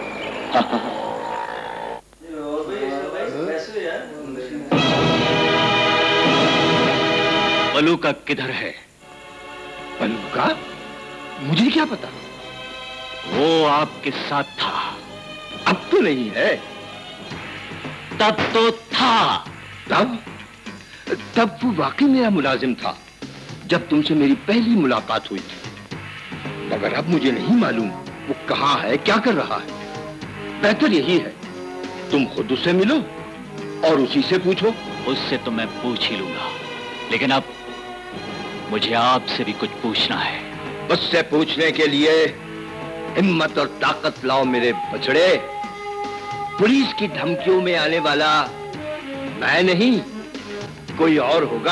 बलूका किधर है? बलूका? मुझे क्या पता? वो आपके साथ था। अब तो नहीं है। तब तो था। तब? तब वो वाकई मेरा मुलाजिम था जब तुमसे मेरी पहली मुलाकात हुई थी। मगर अब मुझे नहीं मालूम वो कहाँ है, क्या कर रहा है। बेहतर यही है तुम खुद उससे मिलो और उसी से पूछो। उससे तो मैं पूछ ही लूंगा, लेकिन अब मुझे आपसे भी कुछ पूछना है। उससे पूछने के लिए हिम्मत और ताकत लाओ मेरे बछड़े। पुलिस की धमकियों में आने वाला मैं नहीं, कोई और होगा।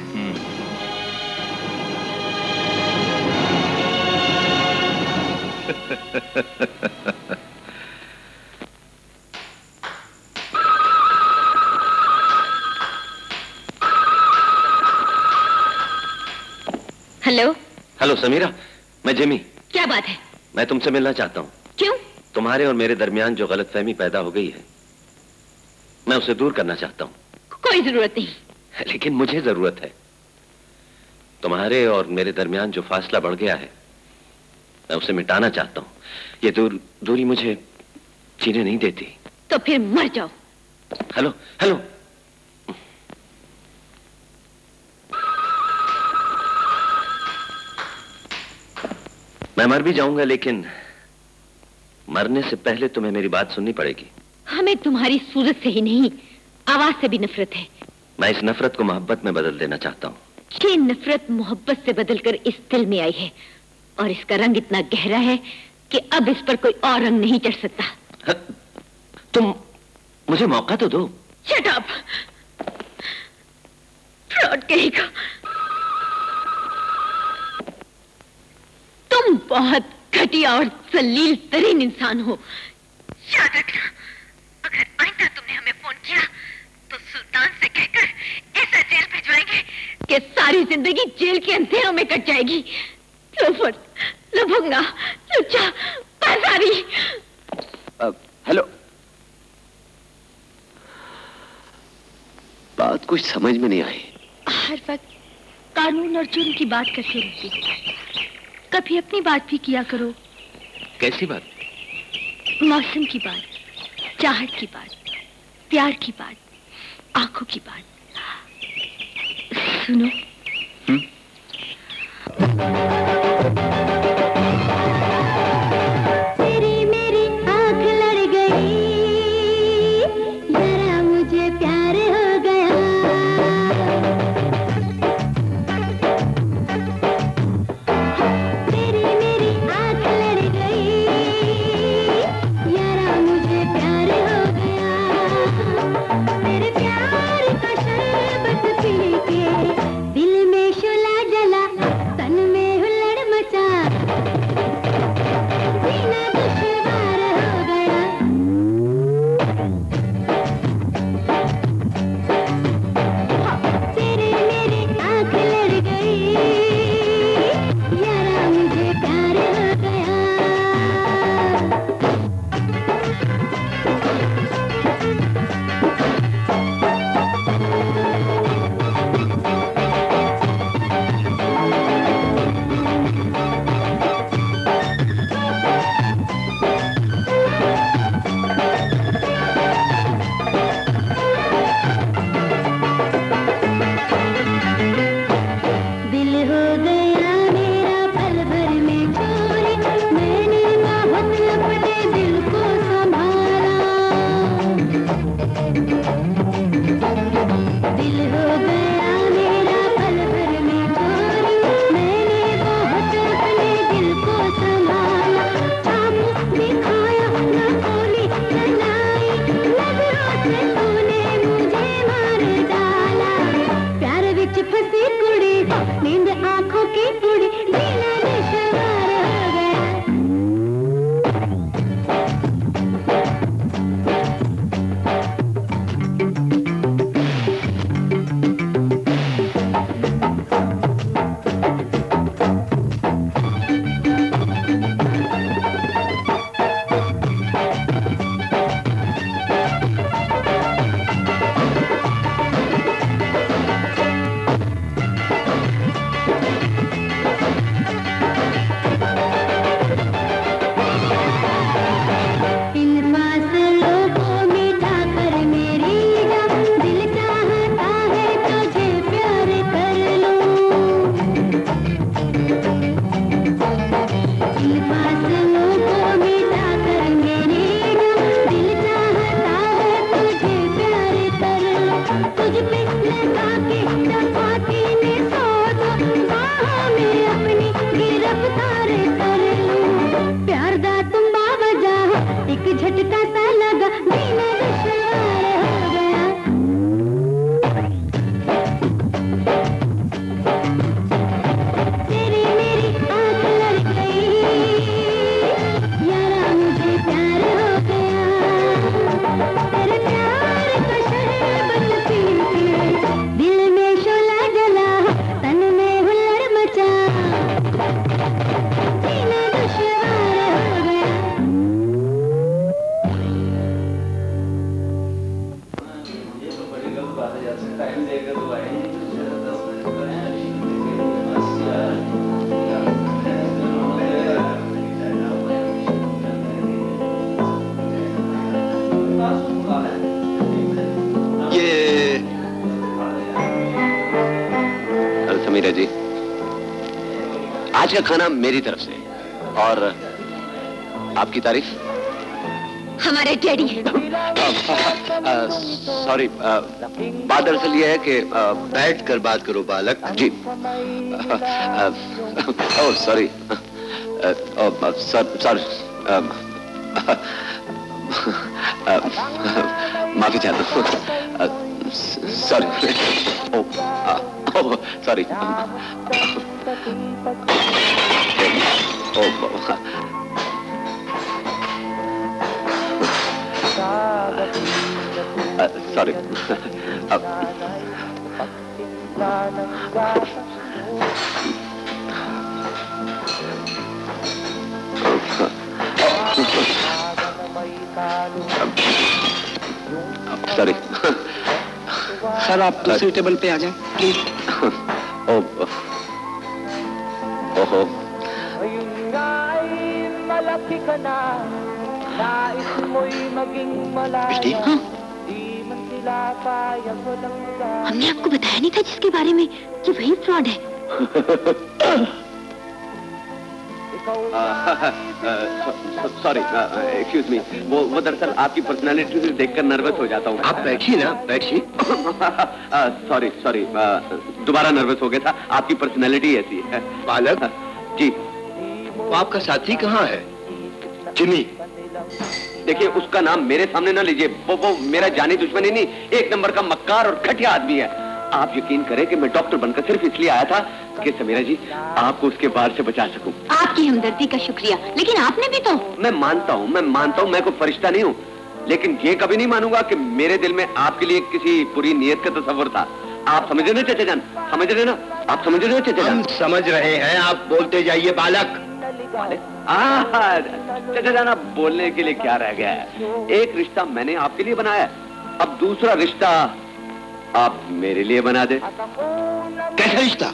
हेलो। हेलो समीरा, मैं जिमी। क्या बात है? मैं तुमसे मिलना चाहता हूँ। क्यों? तुम्हारे और मेरे दरमियान जो गलतफहमी पैदा हो गई है, मैं उसे दूर करना चाहता हूँ। कोई जरूरत नहीं। लेकिन मुझे जरूरत है। तुम्हारे और मेरे दरमियान जो फासला बढ़ गया है, मैं उसे मिटाना चाहता हूँ। ये दूर दूरी मुझे जीने नहीं देती। तो फिर मर जाओ। Hello hello. मैं मर भी जाऊंगा, लेकिन मरने से पहले तुम्हें मेरी बात सुननी पड़ेगी। हमें तुम्हारी सूरत से ही नहीं, आवाज से भी नफरत है। मैं इस नफरत को मोहब्बत में बदल देना चाहता हूँ। ये नफरत मोहब्बत से बदलकर इस दिल में आई है और इसका रंग इतना गहरा है कि अब इस पर कोई और रंग नहीं चढ़ सकता। तुम मुझे मौका तो दो। Shut up! फ्रॉड कहेगा। तुम बहुत घटिया और जलील तरीन इंसान हो। याद रखना, अगर आइंदा तुमने हमें फोन किया तो सुल्तान से कहकर ऐसा जेल भिजवाएंगे कि सारी जिंदगी जेल के अंधेरों में कट जाएगी। लोफर, लफंगा, लुच्चा, बाजारी। हेलो। बात कुछ समझ में नहीं आई। हर वक्त कानून और जुर्म की बात करते रहती हो, कभी अपनी बात भी किया करो। कैसी बात? मौसम की बात, चाहत की बात, प्यार की बात, आंखों की बात। सुनो। हुँ? मीरा जी, आज का खाना मेरी तरफ से और आपकी तारीफ हमारे डैडी हैं। सॉरी, बात दरअसल ये है कि बैठ कर बात करो बालक जी। ओह सॉरी, सॉरी, माफी चाहता हूँ, sorry, oh sorry, oh sorry, sorry. Sir आप दूसरी टेबल पे आ जाएं प्लीज। ओह ओहो, बेटी, हाँ? हमने आपको बताया नहीं था जिसके बारे में कि वही फ्रॉड है। सॉरी, एक्सक्यूज मी, वो वो दरअसल आपकी पर्सनालिटी से देखकर नर्वस हो जाता हूँ। आप बैठिए ना, बैठिए। सॉरी सॉरी, दोबारा नर्वस हो गया था, आपकी पर्सनालिटी ऐसी है। बालक जी, वो आपका साथी कहाँ है? जिमी। देखिए, उसका नाम मेरे सामने ना लीजिए, वो वो मेरा जानी दुश्मन ही नहीं, एक नंबर का मक्कार और घटिया आदमी है। आप यकीन करें कि मैं डॉक्टर बनकर सिर्फ इसलिए आया था कि समीरा जी आपको उसके बार से बचा सकूं। आपकी हमदर्दी का शुक्रिया, लेकिन आपने भी तो। मैं मानता हूँ, मैं मानता हूँ मैं कोई फरिश्ता नहीं हूँ, लेकिन ये कभी नहीं मानूंगा कि मेरे दिल में आपके लिए किसी बुरी नीयत का तस्वर था। आप समझ रहे चाचा जान, समझ रहे ना, आप समझ रहे हो चाचा जान? हम समझ रहे हैं, आप बोलते जाइए बालक। चाचा जान, आप बोलने के लिए क्या रह गया है? एक रिश्ता मैंने आपके लिए बनाया, अब दूसरा रिश्ता आप मेरे लिए बना दे। कैसा रिश्ता?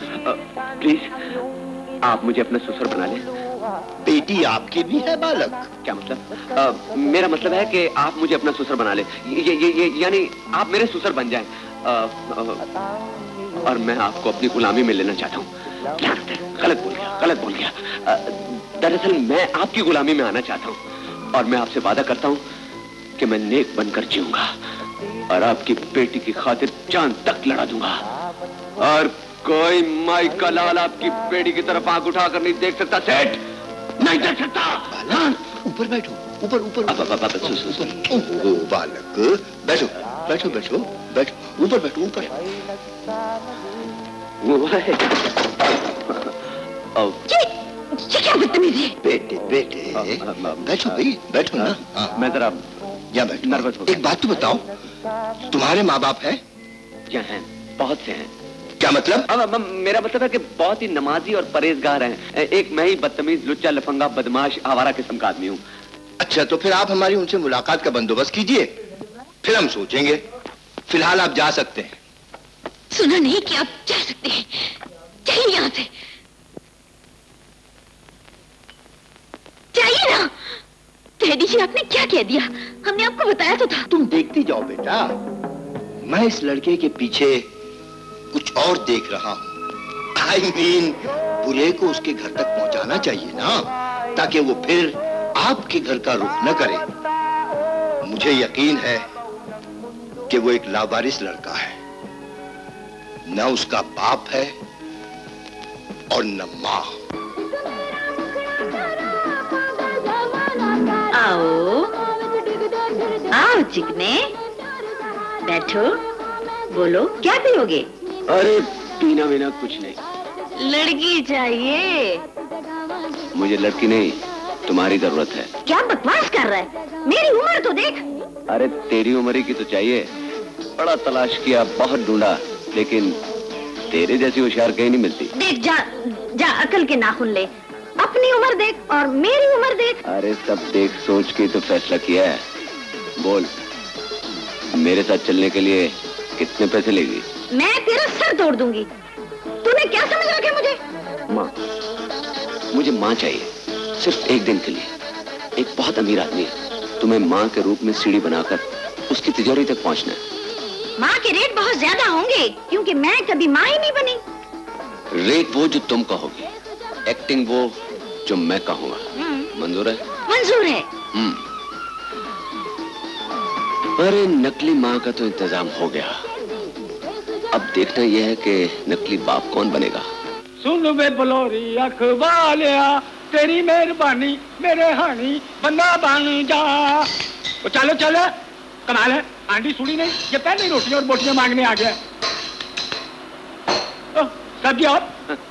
प्लीज आप मुझे अपना ससुर बना ले। बेटी आपकी भी है बालक? क्या मतलब? आ, मेरा मतलब है कि आप मुझे अपना ससुर बना ले, ये ये ये यानी आप मेरे ससुर बन जाएं, आ, आ, और मैं आपको अपनी गुलामी में लेना चाहता हूँ। क्या गलत बोल गया, गलत बोल गया। दरअसल मैं आपकी गुलामी में आना चाहता हूँ और मैं आपसे वादा करता हूँ कि मैं नेक बनकर जीऊंगा और आपकी बेटी की खातिर जान तक लड़ा दूंगा और कोई माई का लाल आपकी बेटी की तरफ आंख उठाकर नहीं देख सकता। सेठ नहीं देख सकता। ऊपर बैठो, ऊपर ऊपर ओ बालक, बैठो बैठो बैठो बैठो, ऊपर बैठो, ऊपर। क्या बदतमीजी? बेटे बेटे बैठो भाई, बैठो ना। मैं जरा या बैठो, नर्वस हो। एक बात तो बताओ, तुम्हारे माँ बाप हैं? क्या हैं? बहुत से हैं। क्या मतलब? अब मेरा मतलब है कि बहुत ही नमाजी और परहेजगार हैं। एक मैं ही बदतमीज, लुच्चा, लफंगा, बदमाश, आवारा किस्म का आदमी हूँ। अच्छा, तो फिर आप हमारी उनसे मुलाकात का बंदोबस्त कीजिए, फिर हम सोचेंगे। फिलहाल आप जा सकते हैं। सुना नहीं कि आप जा सकते हैं, चलिए यहाँ से, जाइए ना। डैडी जी, आपने क्या कह दिया? हमने आपको बताया तो था। तुम देखती जाओ बेटा, मैं इस लड़के के पीछे कुछ और देख रहा हूँ। आई मीन, बुरे को उसके घर तक पहुंचाना चाहिए ना, ताकि वो फिर आपके घर का रुख न करे। मुझे यकीन है कि वो एक लावारिस लड़का है, न उसका बाप है और न माँ। आओ आओ चिकने, बैठो, बोलो क्या पियोगे? अरे पीना वीना कुछ नहीं। लड़की चाहिए? मुझे लड़की नहीं, तुम्हारी जरूरत है। क्या बकवास कर रहा है? मेरी उम्र तो देख। अरे तेरी उम्र ही की तो चाहिए। बड़ा तलाश किया, बहुत ढूंढा, लेकिन तेरे जैसी होशियार कहीं नहीं मिलती। देख, जा जा अकल के नाखून ले, अपनी उम्र देख और मेरी उम्र देख। अरे सब देख सोच के तो फैसला किया है। बोल, मेरे साथ चलने के लिए कितने पैसे लेगी? मैं तेरा सर तोड़ दूंगी। तूने क्या समझ रखा है मुझे? माँ, मुझे माँ चाहिए, सिर्फ एक दिन के लिए। एक बहुत अमीर आदमी है, तुम्हें माँ के रूप में सीढ़ी बनाकर उसकी तिजोरी तक पहुँचना है। माँ के रेट बहुत ज्यादा होंगे, क्योंकि मैं कभी माँ ही नहीं बनी। रेट वो जो तुम कहोगी, एक्टिंग वो जो मैं कहूँगा। मंजूर है? मंजूर है। हम्म। अरे नकली माँ का तो इंतजाम हो गया, अब देखना यह है कि नकली बाप कौन बनेगा। सुन वे बलोरी अखबालिया, तेरी मेहरबानी मेरे हानी बंदा बन जा। वो चलो चलो, कमाल है, आंटी सुनी नहीं, ये पहले ही रोटियां और बोटियां मांगने आ गया। सब्जी आप?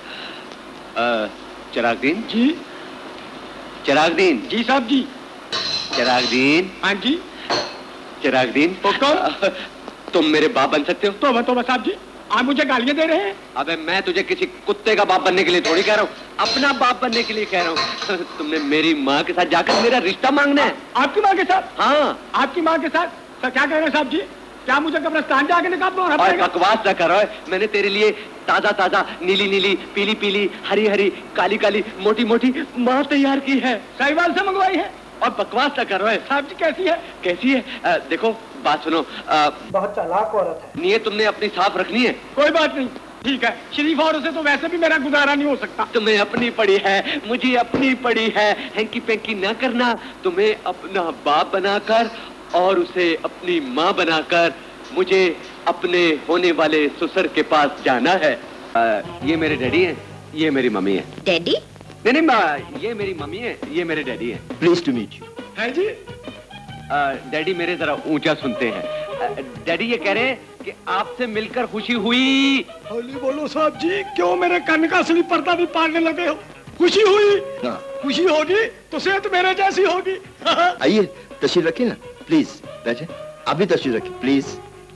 चिरागदीन जी। चिरागदीन जी साहब जी। चिरागदीन। हाँ जी। चिरागदीन। तुम मेरे बाप बन सकते हो? तो तो साहब जी, आप मुझे गालियां दे रहे हैं? अबे मैं तुझे किसी कुत्ते का बाप बनने के लिए थोड़ी कह रहा हूँ, अपना बाप बनने के लिए कह रहा हूँ। तुमने मेरी माँ के साथ जाकर मेरा रिश्ता मांगना है। आपकी माँ के साथ? हाँ। आपकी माँ के साथ? तो क्या कह रहे हैं साहब जी? क्या मुझे कब्रिस्तान जाके निकाल दो? बकवास न करो, मैंने तेरे लिए ताजा ताजा नीली नीली पीली पीली हरी हरी काली काली मोटी मोटी माँ तैयार की है। साहिवाल से मंगवाई है। और बकवास न करो। साहब जी कैसी है? कैसी है? आ, देखो बात सुनो। आ, बहुत चालाक औरत है। नीयत तुमने अपनी साफ रखनी है। कोई बात नहीं, ठीक है। शरीफ औरत से तो वैसे भी मेरा गुजारा नहीं हो सकता। तुम्हें अपनी पड़ी है, मुझे अपनी पड़ी है, हैंकी पैंकी ना करना। तुम्हें अपना बाप बनाकर और उसे अपनी माँ बनाकर मुझे अपने होने वाले ससुर के पास जाना है। आ, ये मेरे डैडी हैं, ये मेरी मम्मी है। डैडी? नहीं नहीं माँ, ये मेरी मम्मी है, ये मेरे डैडी हैं। Please to meet you. है जी। डैडी मेरे जरा ऊंचा सुनते हैं। डैडी ये कह रहे हैं कि आपसे मिलकर खुशी हुई। होली बोलो साहब जी, क्यों मेरे कान का असली पर्दा भी पाड़ने लगे हो? खुशी हुई? खुशी होगी तो सेहत मेरे जैसी होगी। आइए तशरीफ रखिए ना, प्लीज बैठे। आप भी तशरीफ रखिए प्लीज।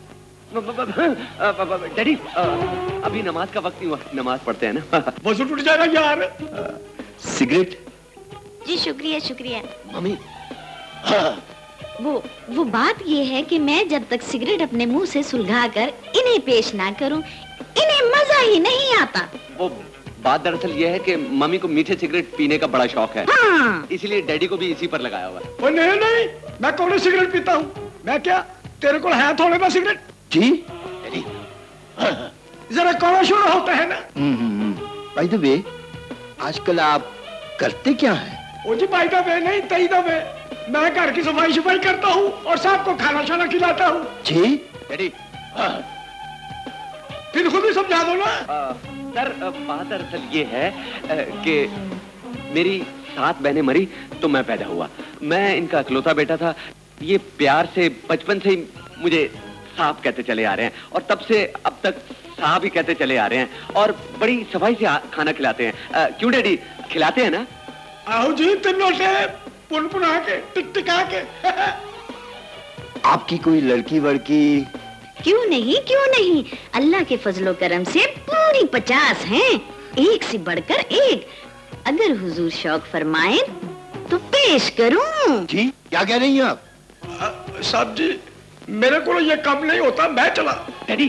डैडी अभी नमाज का वक्त नहीं हुआ, नमाज पढ़ते हैं ना। वजू टूट जाएगा यार। सिगरेट? जी शुक्रिया शुक्रिया। मम्मी वो वो बात ये है कि मैं जब तक सिगरेट अपने मुंह से सुलगा कर इन्हें पेश ना करूं, इन्हें मजा ही नहीं आता। वो बात दरअसल ये है कि मम्मी को मीठे सिगरेट पीने का बड़ा शौक है। हाँ। इसलिए डैडी को भी इसी पर लगाया हुआ है। ओ नहीं नहीं, मैं कौन सिगरेट पीता हूँ? मैं क्या, तेरे को है थोड़े ना सिगरेट? जी डैडी जरा कौन शुरू होता है ना। बाय द वे, आजकल आप करते क्या हैं? ओ जी बाय द वे नहीं, तई द वे। मैं घर की सफाई सफाई करता हूँ और सबको खाना शाना खिलाता हूँ। जी डैडी फिर खुद ही समझा दो ना। सर बात दरअसल ये है कि मेरी सात बहनें मरी तो मैं पैदा हुआ, मैं इनका इकलौता बेटा था। ये प्यार से बचपन से ही मुझे साहब कहते चले आ रहे हैं और तब से अब तक साहब ही कहते चले आ रहे हैं और बड़ी सफाई से खाना खिलाते हैं। क्यों डैडी, खिलाते हैं ना? आओ जी, तीनों से पुन पुना के टिक टिका के। आपकी कोई लड़की वड़की? क्यों नहीं क्यों नहीं, अल्लाह के फजलो करम से पूरी पचास हैं, एक से बढ़कर एक। अगर हुजूर शौक फरमाए तो पेश करूं। जी क्या कह रही हैं आप? साहब जी मेरे को ये काम नहीं होता, मैं चला। Daddy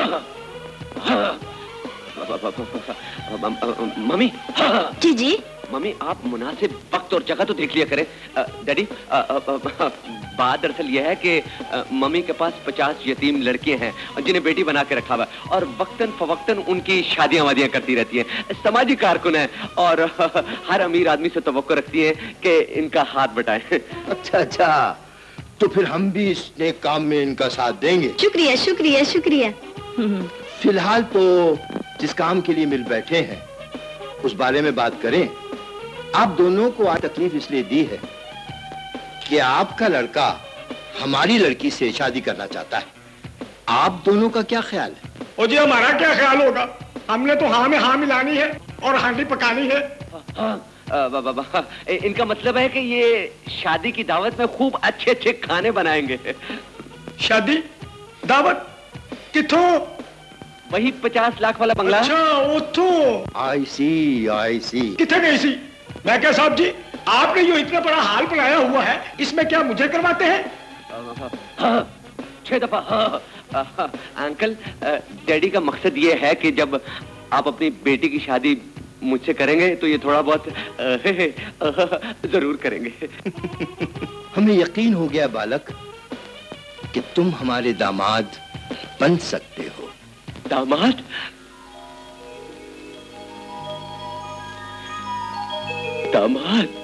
mummy. जी जी। मम्मी आप मुनासिब वक्त और जगह तो देख लिया करें। डैडी बात दरअसल यह है कि मम्मी के पास पचास यतीम लड़कियां हैं जिन्हें बेटी बना के रखा हुआ है और वक्तन फवक्तन उनकी शादियां वादियां करती रहती हैं। समाजी कारकुन है और हर अमीर आदमी से तवक्को रखती है कि इनका हाथ बटाएं। अच्छा अच्छा, तो फिर हम भी इस नेक काम में इनका साथ देंगे। शुक्रिया शुक्रिया शुक्रिया। फिलहाल तो जिस काम के लिए मिल बैठे हैं उस बारे में बात करें। आप दोनों को आज तकलीफ इसलिए दी है कि आपका लड़का हमारी लड़की से शादी करना चाहता है। आप दोनों का क्या ख्याल है? ओ जी हमारा क्या ख्याल होगा, हमने तो हाँ में हाँ मिलानी है और हांडी पकानी है। हाँ, बा, बा, बा, इनका मतलब है कि ये शादी की दावत में खूब अच्छे अच्छे खाने बनाएंगे। शादी दावत किथों? वही पचास लाख वाला बंगला। अच्छा उतो। आई सी आई सी। किथे गई सी? मैं क्या साहब जी, आपने जो इतना बड़ा हाल बनाया हुआ है इसमें क्या मुझे करवाते हैं? छह दफा। अंकल डैडी का मकसद ये है कि जब आप अपनी बेटी की शादी मुझसे करेंगे तो ये थोड़ा बहुत जरूर करेंगे। हमें यकीन हो गया बालक कि तुम हमारे दामाद बन सकते हो। दामाद? दामाद।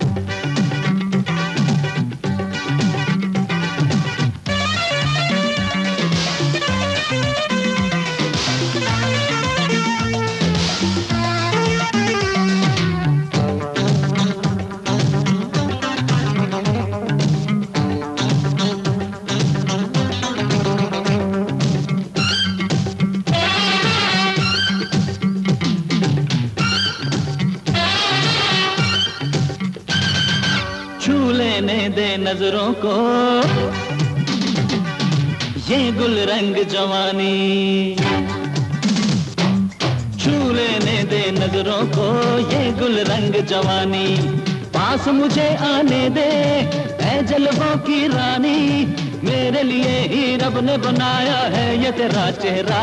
नजरों को ये गुल रंग जवानी, छू लेने दे नजरों को ये गुल रंग जवानी। पास मुझे आने दे ऐ जलवों की रानी, मेरे लिए ही रब ने बनाया है ये तेरा चेहरा।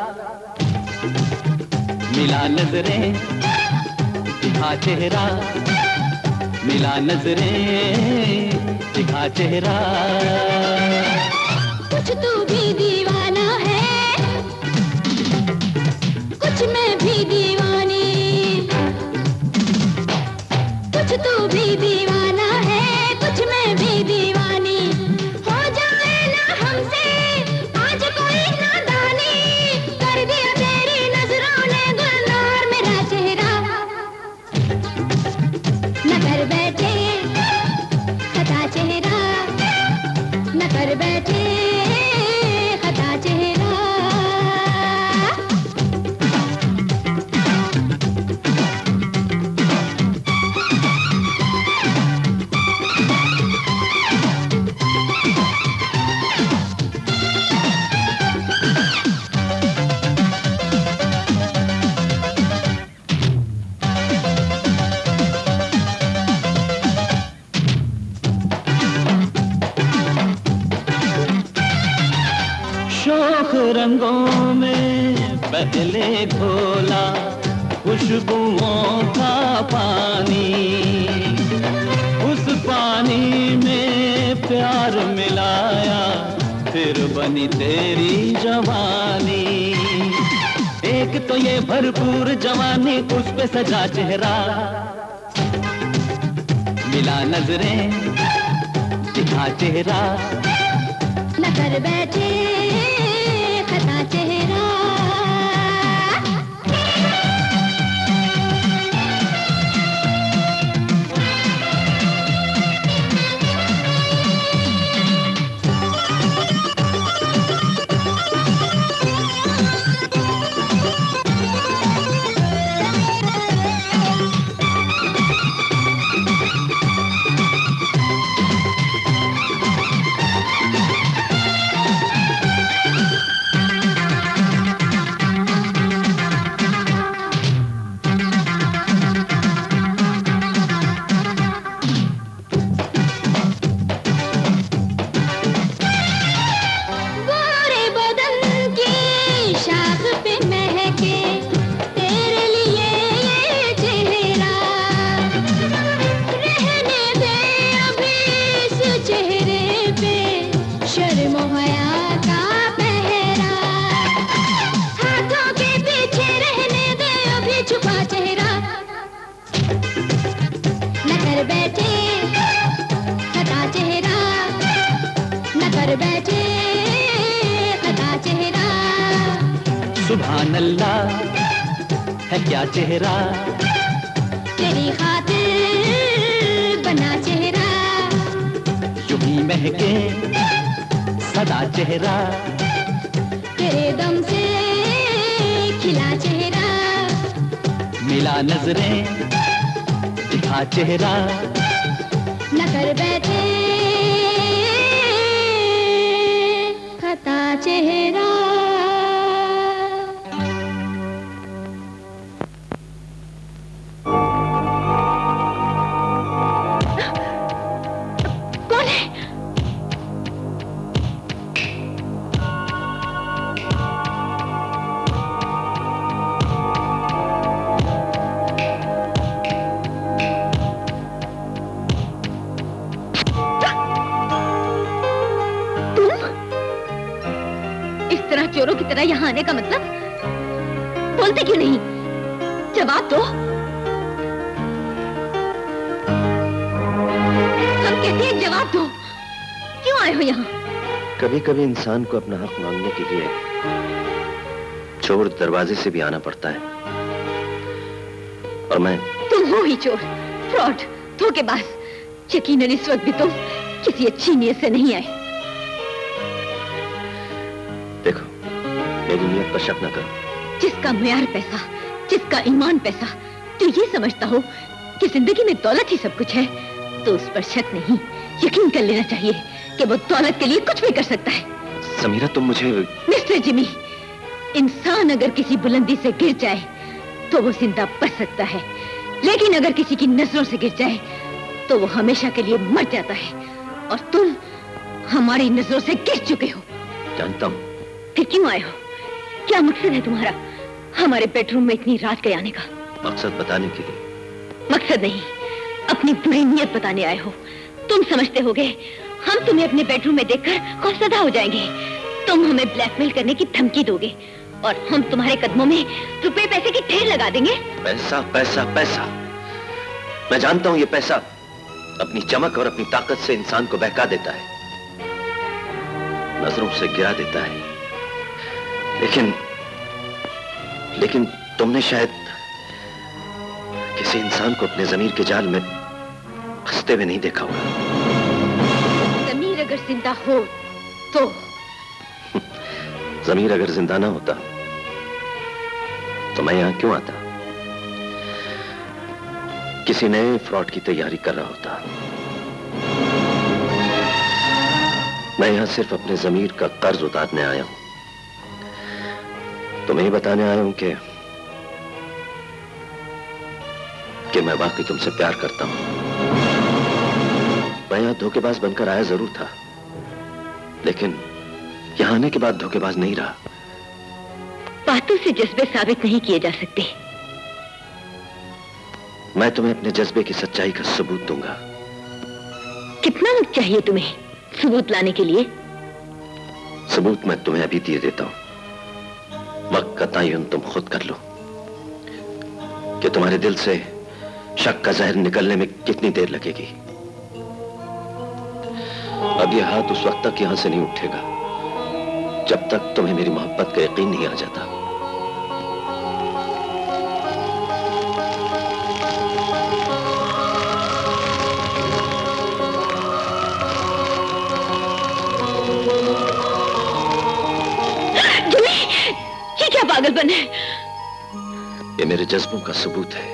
मिला नजरें दिखा चेहरा, मिला नजरें दिखा चेहरा। कुछ तू भी दीवाना है, कुछ मैं भी दीवानी, कुछ तू भी दीवाना है, कुछ मैं भी दीवानी। हो जाए ना हमसे आज कोई नादानी, कर दिया तेरी नजरों ने गुलजार मेरा चेहरा। न कर बैठे खता चेहरा, न कर बैठे खता चेहरा। रंगों में पहले घोला खुशबुओं का पानी, उस पानी में प्यार मिलाया फिर बनी तेरी जवानी। एक तो ये भरपूर जवानी, उस पे सजा चेहरा। मिला नजरें दिखा चेहरा, न कर बैठे खता चेहरा। सुभान अल्लाह है क्या चेहरा, तेरी खातिर बना चेहरा। यूं ही महके सदा चेहरा, तेरे दम से खिला चेहरा। मिला नजरें दिखा चेहरा, न कर बैठे खता चेहरा। चोरों की तरह यहाँ आने का मतलब? बोलते क्यों नहीं? जवाब दो। कहती है जवाब दो, क्यों आए हो यहाँ? कभी कभी इंसान को अपना हक मांगने के लिए चोर दरवाजे से भी आना पड़ता है, और मैं तुम हो ही चोर, फ्रॉड, धोखेबाज। यकीनन इस वक्त भी तुम किसी अच्छी नीयत से नहीं आए। देखो, मेरी नीयत पर शक न करो। जिसका म्यार पैसा, जिसका ईमान पैसा, तो ये समझता हो कि जिंदगी में दौलत ही सब कुछ है, तो उस पर शक नहीं, यकीन कर लेना चाहिए कि वो दौलत के लिए कुछ भी कर सकता है। समीरा, तुम मुझे... मिस्टर जिमी, इंसान अगर किसी बुलंदी से गिर जाए तो वो जिंदा बच सकता है, लेकिन अगर किसी की नजरों से गिर जाए तो वो हमेशा के लिए मर जाता है। और तुम हमारी नजरों से गिर चुके हो। जानता हूँ। फिर क्यों आए हो? क्या मकसद है तुम्हारा हमारे बेडरूम में इतनी रात के आने का? मकसद बताने के लिए। मकसद नहीं, अपनी बुरी नीयत बताने आए हो। तुम समझते होगे हम तुम्हें अपने बेडरूम में देखकर खौफजदा हो जाएंगे। तुम हमें ब्लैकमेल करने की धमकी दोगे और हम तुम्हारे कदमों में रुपए पैसे की ढेर लगा देंगे। पैसा पैसा पैसा, मैं जानता हूं ये पैसा अपनी चमक और अपनी ताकत से इंसान को बहका देता है, नजरों से गिरा देता है, लेकिन लेकिन तुमने शायद किसी इंसान को अपने जमीर के जाल में फंसते हुए नहीं देखा होगा। जमीर अगर जिंदा हो तो? जमीर अगर जिंदा ना होता तो मैं यहां क्यों आता? किसी नए फ्रॉड की तैयारी कर रहा होता। मैं यहां सिर्फ अपने जमीर का कर्ज उतारने आया हूं। तो मैं ये बताने आया हूं कि कि मैं वाकई तुमसे प्यार करता हूं। मैं यहां धोखेबाज बनकर आया जरूर था, लेकिन यहां आने के बाद धोखेबाज नहीं रहा। बातों से जज्बे साबित नहीं किए जा सकते। मैं तुम्हें अपने जज्बे की सच्चाई का सबूत दूंगा। कितना वक्त चाहिए तुम्हें सबूत लाने के लिए? सबूत मैं तुम्हें अभी दिए देता हूं। वक्त का तयन तुम खुद कर लो कि तुम्हारे दिल से शक का जहर निकलने में कितनी देर लगेगी। अब यह हाथ उस वक्त तक यहां से नहीं उठेगा जब तक तुम्हें मेरी मोहब्बत का यकीन नहीं आ जाता। जिमी, ये क्या पागलपन है? ये मेरे जज्बों का सबूत है।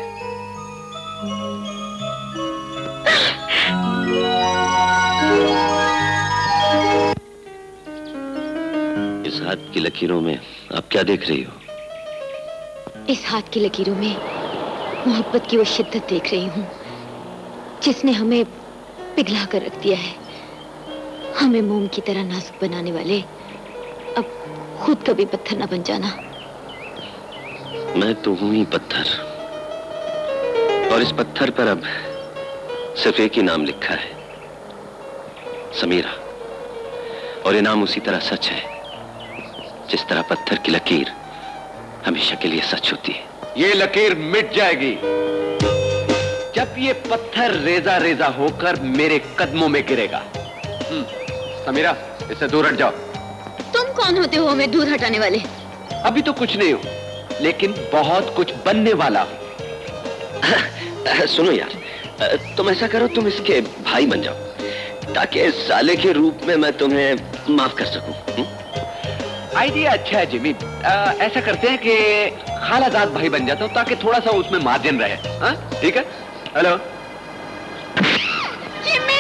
इस हाथ की लकीरों में आप क्या देख रही हो? इस हाथ की लकीरों में मोहब्बत की वो शिद्दत देख रही हूँ जिसने हमें पिघला कर रख दिया है। हमें मोम की तरह नाजुक बनाने वाले अब खुद कभी पत्थर न बन जाना। मैं तो हूं ही पत्थर, और इस पत्थर पर अब सिर्फ एक ही नाम लिखा है, समीरा। और ये नाम उसी तरह सच है जिस तरह पत्थर की लकीर हमेशा के लिए सच होती है। ये लकीर मिट जाएगी जब ये पत्थर रेजा रेजा होकर मेरे कदमों में गिरेगा। समीरा, इससे दूर हट जाओ। तुम कौन होते हो हमें दूर हटाने वाले? अभी तो कुछ नहीं हो, लेकिन बहुत कुछ बनने वाला हूं। सुनो यार, तुम ऐसा करो, तुम इसके भाई बन जाओ ताकि साले के रूप में मैं तुम्हें माफ कर सकूं। आइडिया अच्छा है जिमी। आ, ऐसा करते हैं कि खालाजाद भाई बन जाता हूं ताकि थोड़ा सा उसमें मार्जिन रहे। हाँ, ठीक है। Hello Jimmy!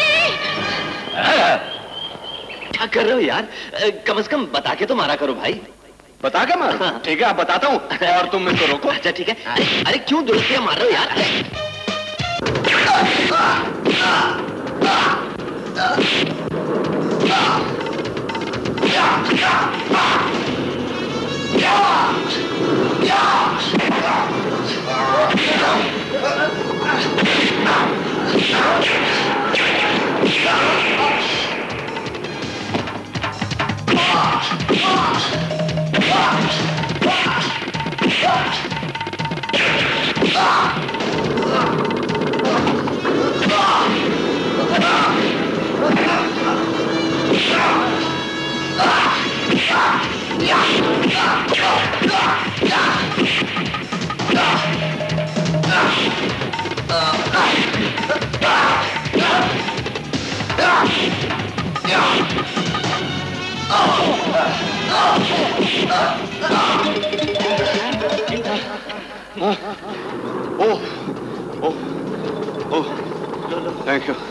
क्या कर रहे हो यार? कम से कम बता के तो मारा करो भाई। बता के मारो? ठीक है, आप बताता हूँ और तुम इसको रोको। अच्छा ठीक है। अरे, अरे क्यों दुरुस्तियां मार रहे हो यार? Ah! Oh oh oh thank you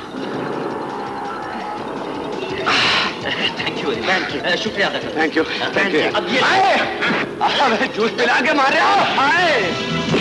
thank you thank you शुक्रिया अदा थैंक यू थैंक यू अब ये आए जूस पिला के मारे हो आए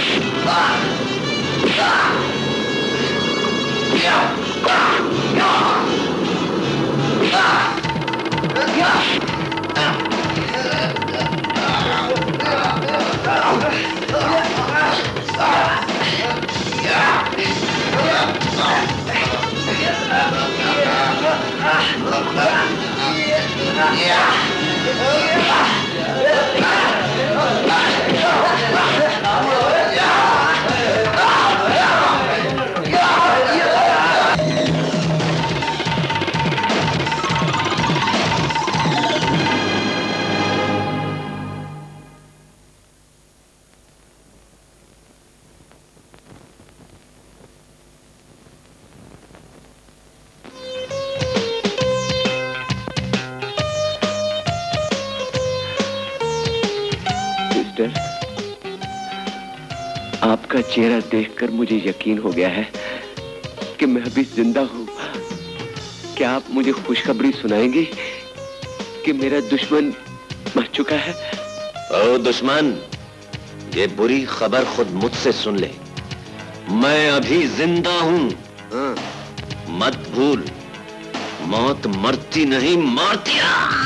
आपका चेहरा देखकर मुझे यकीन हो गया है कि मैं अभी जिंदा हूं। क्या आप मुझे खुशखबरी सुनाएंगी कि मेरा दुश्मन मर चुका है? ओ दुश्मन, ये बुरी खबर खुद मुझसे सुन ले। मैं अभी जिंदा हूं। हाँ, मत भूल, मौत मरती नहीं मारती।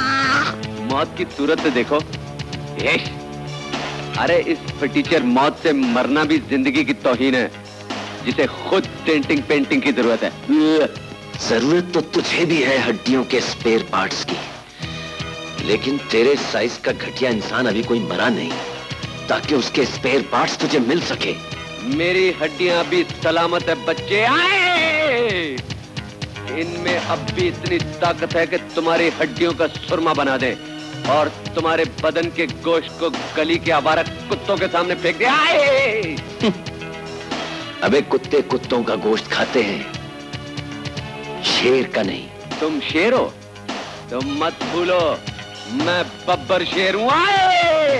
मौत की सूरत देखो। यश, अरे इस फटीचर मौत से मरना भी जिंदगी की तौहीन है, जिसे खुद डेंटिंग पेंटिंग की जरूरत है। जरूरत तो तुझे भी है हड्डियों के स्पेयर पार्ट्स की, लेकिन तेरे साइज का घटिया इंसान अभी कोई मरा नहीं ताकि उसके स्पेयर पार्ट्स तुझे मिल सके। मेरी हड्डियां भी सलामत है बच्चे। आए, इनमें अब भी इतनी ताकत है कि तुम्हारी हड्डियों का सुरमा बना दे और तुम्हारे बदन के गोश्त को गली के आवारा कुत्तों के सामने फेंक दे। आए! अबे कुत्ते कुत्तों का गोश्त खाते हैं, शेर का नहीं। तुम शेर हो? तुम मत भूलो मैं बब्बर शेर हूं। आए!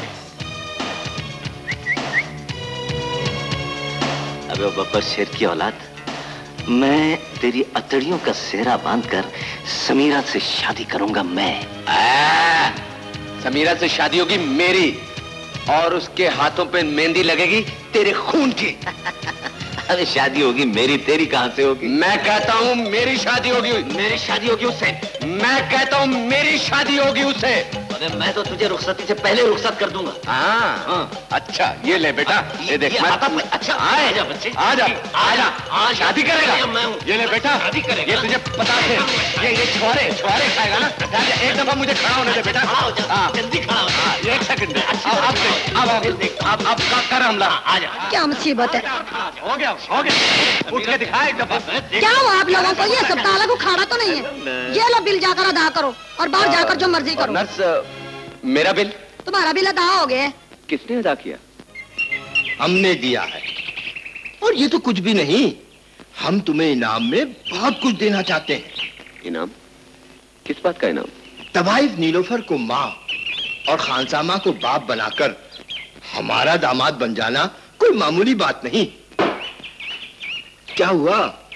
अबे वो बब्बर शेर की औलाद, मैं तेरी अतड़ियों का सेहरा बांधकर समीरा से शादी करूंगा। मैं आ, समीरा से शादी होगी मेरी, और उसके हाथों पे मेहंदी लगेगी तेरे खून की। अरे शादी होगी मेरी, तेरी कहां से होगी? मैं कहता हूं मेरी शादी होगी। मेरी शादी होगी उससे। मैं कहता हूं मेरी शादी होगी उससे। अरे मैं तो तुझे रुखसती से पहले रुखसत कर दूंगा। हाँ, हाँ। अच्छा ये ले बेटा, ये देख। ये मैं, अच्छा आजा बच्चे, आजा आजा, आज शादी करेगा। मैं ये ले बेटा, शादी करेगा। ये तुझे पता है, ये ये छुआरे छुआरे खाएगा ना। एक दफा मुझे खड़ा होने दे बेटा। जल्दी खड़ा हो। एक सेकंड, अब अब अब कर हमला। आजा। क्या मुसीबत है? हो गया हो गया, उठ के दिखा एक दफा। क्या हुआ आप लोगों को? ये सब ताला को खाड़ा तो नहीं है? ये लो बिल जाकर अदा करो और बाहर जाकर जो मर्जी करो। नर्स, मेरा बिल? तुम्हारा बिल अदा हो गया। किसने अदा किया? हमने दिया है। और ये तो कुछ भी नहीं, हम तुम्हें इनाम में बहुत कुछ देना चाहते हैं। इनाम? किस बात का इनाम? तवाइफ नीलोफर को माँ और खानसामा को बाप बनाकर हमारा दामाद बन जाना कोई मामूली बात नहीं। क्या हुआ?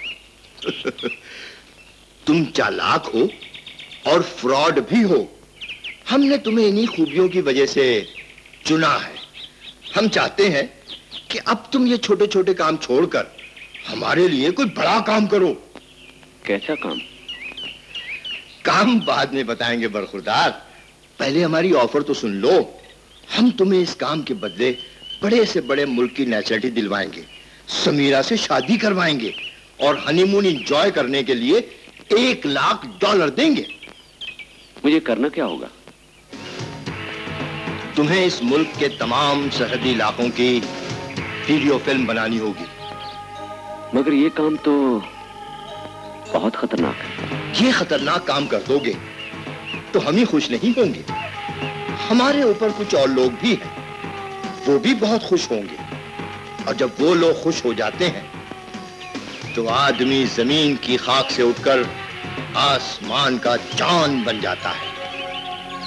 तुम चालाक हो और फ्रॉड भी हो। हमने तुम्हें इन्हीं खूबियों की वजह से चुना है। हम चाहते हैं कि अब तुम ये छोटे छोटे काम छोड़कर हमारे लिए कोई बड़ा काम करो। कैसा काम? काम बाद में बताएंगे बरखुरदार, पहले हमारी ऑफर तो सुन लो। हम तुम्हें इस काम के बदले बड़े से बड़े मुल्क की नेशनलिटी दिलवाएंगे, समीरा से शादी करवाएंगे और हनीमून एंजॉय करने के लिए एक लाख डॉलर देंगे। मुझे करना क्या होगा? तुम्हें इस मुल्क के तमाम सरहदी इलाकों की वीडियो फिल्म बनानी होगी। मगर ये काम तो बहुत खतरनाक है। ये खतरनाक काम कर दोगे तो हम ही खुश नहीं होंगे, हमारे ऊपर कुछ और लोग भी हैं, वो भी बहुत खुश होंगे। और जब वो लोग खुश हो जाते हैं तो आदमी जमीन की खाक से उठकर आसमान का चांद बन जाता है।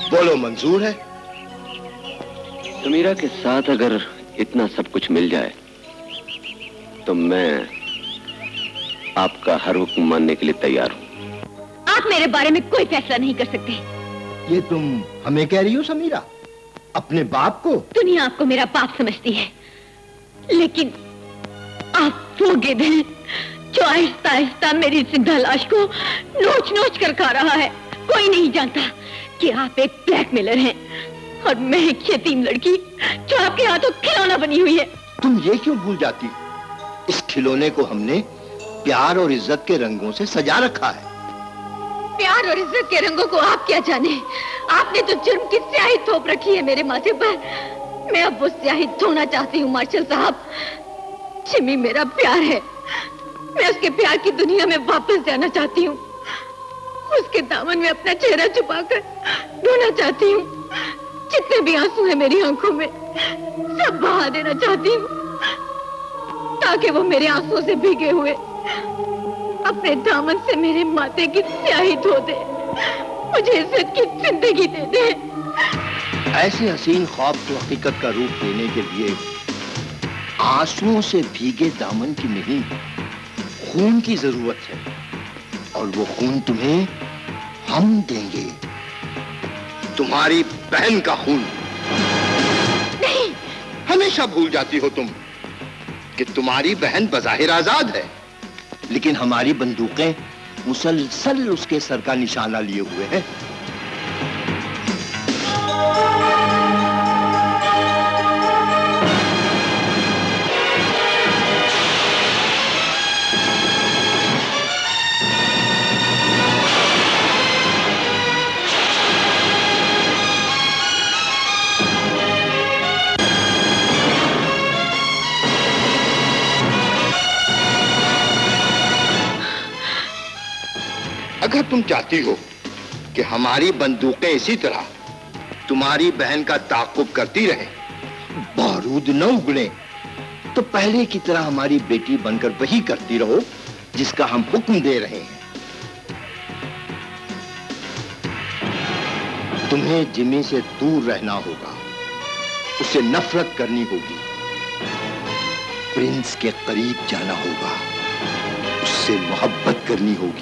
बोलो, मंजूर है? समीरा के साथ अगर इतना सब कुछ मिल जाए तो मैं आपका हर हुक्म मानने के लिए तैयार हूं। आप मेरे बारे में कोई फैसला नहीं कर सकते। ये तुम हमें कह रही हो समीरा? अपने बाप को? दुनिया आपको मेरा बाप समझती है, लेकिन आप वो गिद्ध हैं जो आहिस्ता आहिस्ता मेरी जिंदा लाश को नोच नोच कर खा रहा है। कोई नहीं जानता कि आप एक ब्लैकमेलर हैं और मैं एक यतीम लड़की जो आपके हाथों खिलौना बनी हुई है। तुम ये क्यों भूल जाती? इस खिलौने को हमने प्यार और इज्जत के रंगों से सजा रखा है। प्यार और इज्जत के रंगों को आप क्या जाने? आपने तो जुर्म की स्याही थोप रखी है मेरे माथे पर। मैं अब वो स्याही धोना चाहती हूँ मार्शल साहब। जिमी मेरा प्यार है, मैं उसके प्यार की दुनिया में वापस जाना चाहती हूँ। उसके दामन में अपना चेहरा छुपाकर रोना चाहती हूँ। जितने भी आंसू हैं मेरी आंखों में सब बहा देना चाहती हूँ, ताकि वो मेरे आंसुओं से भीगे हुए अपने दामन से मेरे माथे की स्याही धो दे, मुझे इज्जत की जिंदगी दे दे। ऐसे हसीन ख्वाब को हकीकत का रूप देने के लिए आंसुओं से भीगे दामन की नहीं, खून की जरूरत है, और वो खून तुम्हें हम देंगे। तुम्हारी बहन का खून। नहीं। हमेशा भूल जाती हो तुम कि तुम्हारी बहन बज़ाहिर आजाद है, लेकिन हमारी बंदूकें मुसलसल उसके सर का निशाना लिए हुए हैं। अगर तुम चाहती हो कि हमारी बंदूकें इसी तरह तुम्हारी बहन का ताक़ुब करती रहें, बारूद न उगले, तो पहले की तरह हमारी बेटी बनकर वही करती रहो जिसका हम हुक्म दे रहे हैं। तुम्हें जिमी से दूर रहना होगा, उससे नफरत करनी होगी, प्रिंस के करीब जाना होगा, उससे मोहब्बत करनी होगी।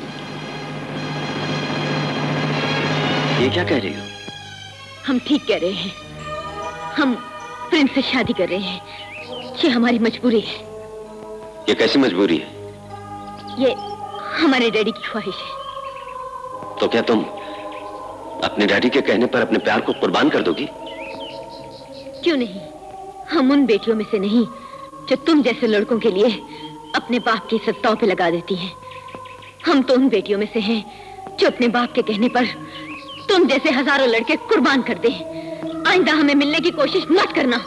ये क्या कह रही हो? हम ठीक कह रहे हैं। हम प्रिंस से शादी कर रहे हैं। ये हमारी मजबूरी है। ये कैसी मजबूरी है? ये हमारे डैडी की ख्वाहिश है। तो क्या तुम अपने डैडी के कहने पर अपने प्यार को कुर्बान कर दोगी? क्यों नहीं? हम उन बेटियों में से नहीं जो तुम जैसे लड़कों के लिए अपने बाप की इज्जत दांव पे लगा देती हैं। हम तो उन बेटियों में से हैं जो अपने बाप के कहने पर तुम जैसे हजारों लड़के कुर्बान कर दे। आइंदा हमें मिलने की कोशिश मत करना।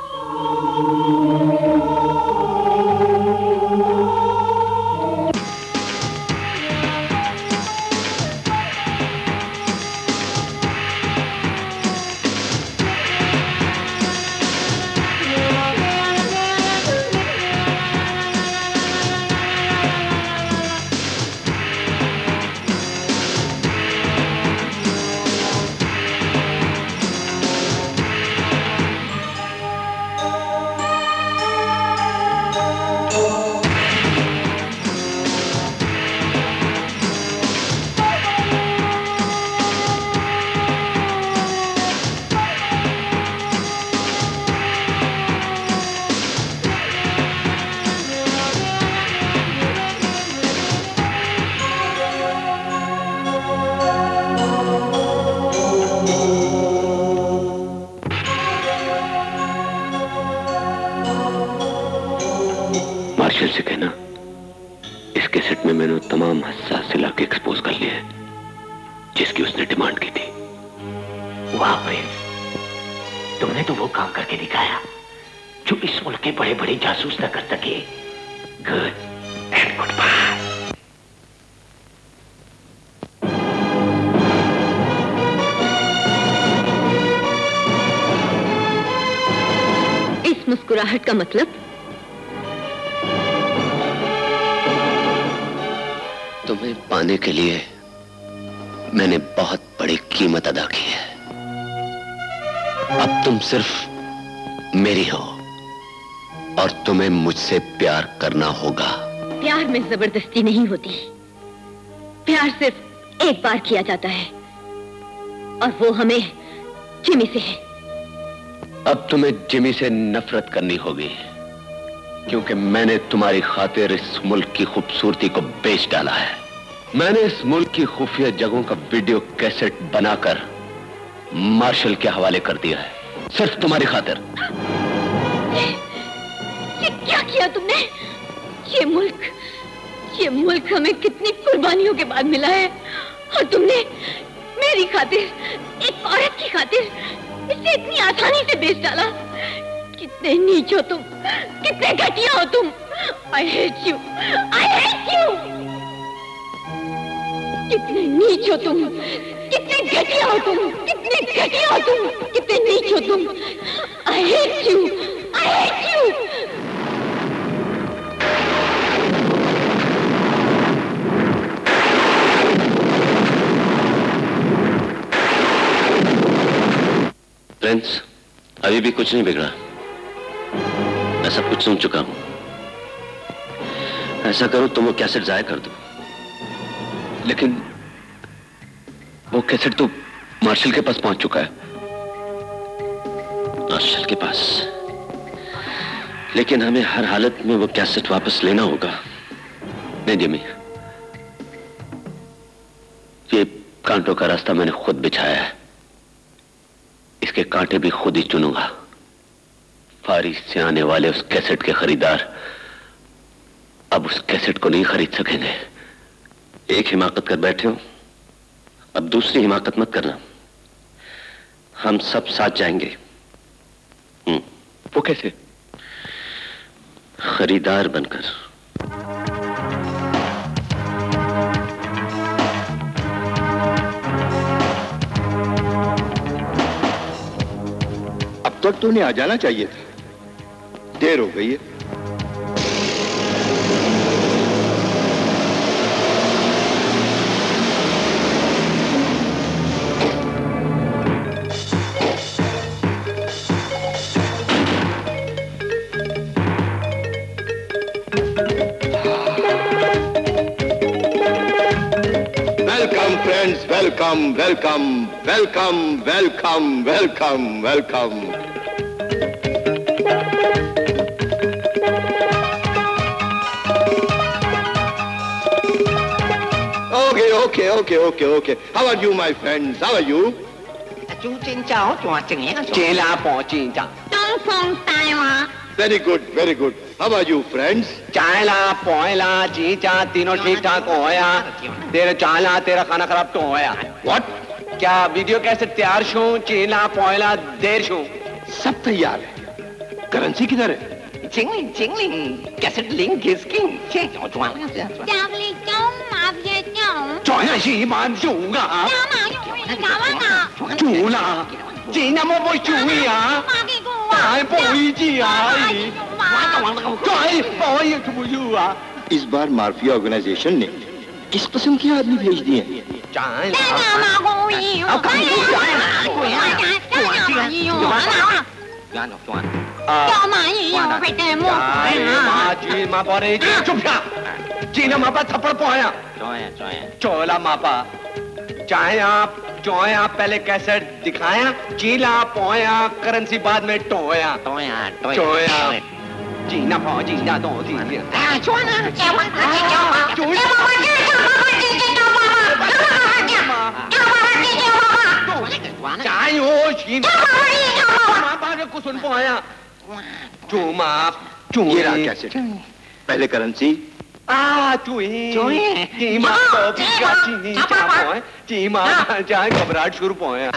से कहना इस कैसेट में मैंने तमाम हसास इलाके एक्सपोज कर लिए हैं जिसकी उसने डिमांड की थी। वाह प्रिंस, तुमने तो वो काम करके दिखाया जो इस मुल्क के बड़े बड़े जासूस न कर सके। Good and goodbye. इस मुस्कुराहट का मतलब? तुम्हें पाने के लिए मैंने बहुत बड़ी कीमत अदा की है। अब तुम सिर्फ मेरी हो और तुम्हें मुझसे प्यार करना होगा। प्यार में जबरदस्ती नहीं होती, प्यार सिर्फ एक बार किया जाता है और वो हमें जिमी से है। अब तुम्हें जिमी से नफरत करनी होगी, क्योंकि मैंने तुम्हारी खातिर इस मुल्क की खूबसूरती को बेच डाला है। मैंने इस मुल्क की खुफिया जगहों का वीडियो कैसेट बनाकर मार्शल के हवाले कर दिया है, सिर्फ तुम्हारी खातिर। ये, ये क्या किया तुमने? ये मुल्क, ये मुल्क हमें कितनी कुर्बानियों के बाद मिला है और तुमने मेरी खातिर, एक औरत की खातिर इसे इतनी आसानी से बेच डाला। कितने नीच हो तुम, कितने घटिया हो तुम। I hate you, I hate you। कितने नीच हो तुम, कितने घटिया हो तुम, कितने घटिया हो तुम, कितने नीच हो तुम। I hate you, I hate you। Prince, अभी भी कुछ नहीं बिगड़ा। मैं सब कुछ सुन चुका हूं। ऐसा करो तुम वो कैसेट जाया कर दो। लेकिन वो कैसेट तो मार्शल के पास पहुंच चुका है। मार्शल के पास? लेकिन हमें हर हालत में वो कैसेट वापस लेना होगा। नहीं जिमी, ये कांटों का रास्ता मैंने खुद बिछाया है, इसके कांटे भी खुद ही चुनूंगा। फारिस से आने वाले उस कैसेट के खरीदार अब उस कैसेट को नहीं खरीद सकेंगे। एक हिमाकत कर बैठे हो, अब दूसरी हिमाकत मत करना। हम सब साथ जाएंगे। वो कैसे? खरीदार बनकर। अब तक तो उन्हें आ जाना चाहिए था, देर हो गई है। Welcome, welcome, welcome, welcome, welcome, welcome. Okay, okay, okay, okay, okay. How are you, my friends? How are you? Very good, very good. How are you, friends? चायला, Poila, चीचा, तीनों ठीक ठाक होया। तेरे चाला, तेरा खाना खराब तो होया। What? क्या वीडियो कैसे तैयार शो? चीला, पोयला, देर शो? सब तैयार है। करेंसी किधर है? चिंगलिंग, चिंगलिंग, कैसेट लिंक किसकिंग? चौया शी मान चूगा। चूला, चीना मो बोल चूया। आई बोई जी आई। चौई बोई चूया। इस बार मार्फिया ऑर्गेनाइजेशन ने किस किस्म के आदमी भेज दिए हैं? चीना मापा थप्पड़ पोया। चोला मापा। चाया चोया पहले कैसेट दिखाया, चीला पोया करेंसी बाद में टोया। चोया जीना पो जीना दो जीना। चायो शीना मापा ने कुछ सुन पोया। चूमा ये रहा कैसेट, पहले करेंसी आ चुई चुई चीमा तो बिका चीनी चापो है चीमा जाए घबराहट शुरू पोया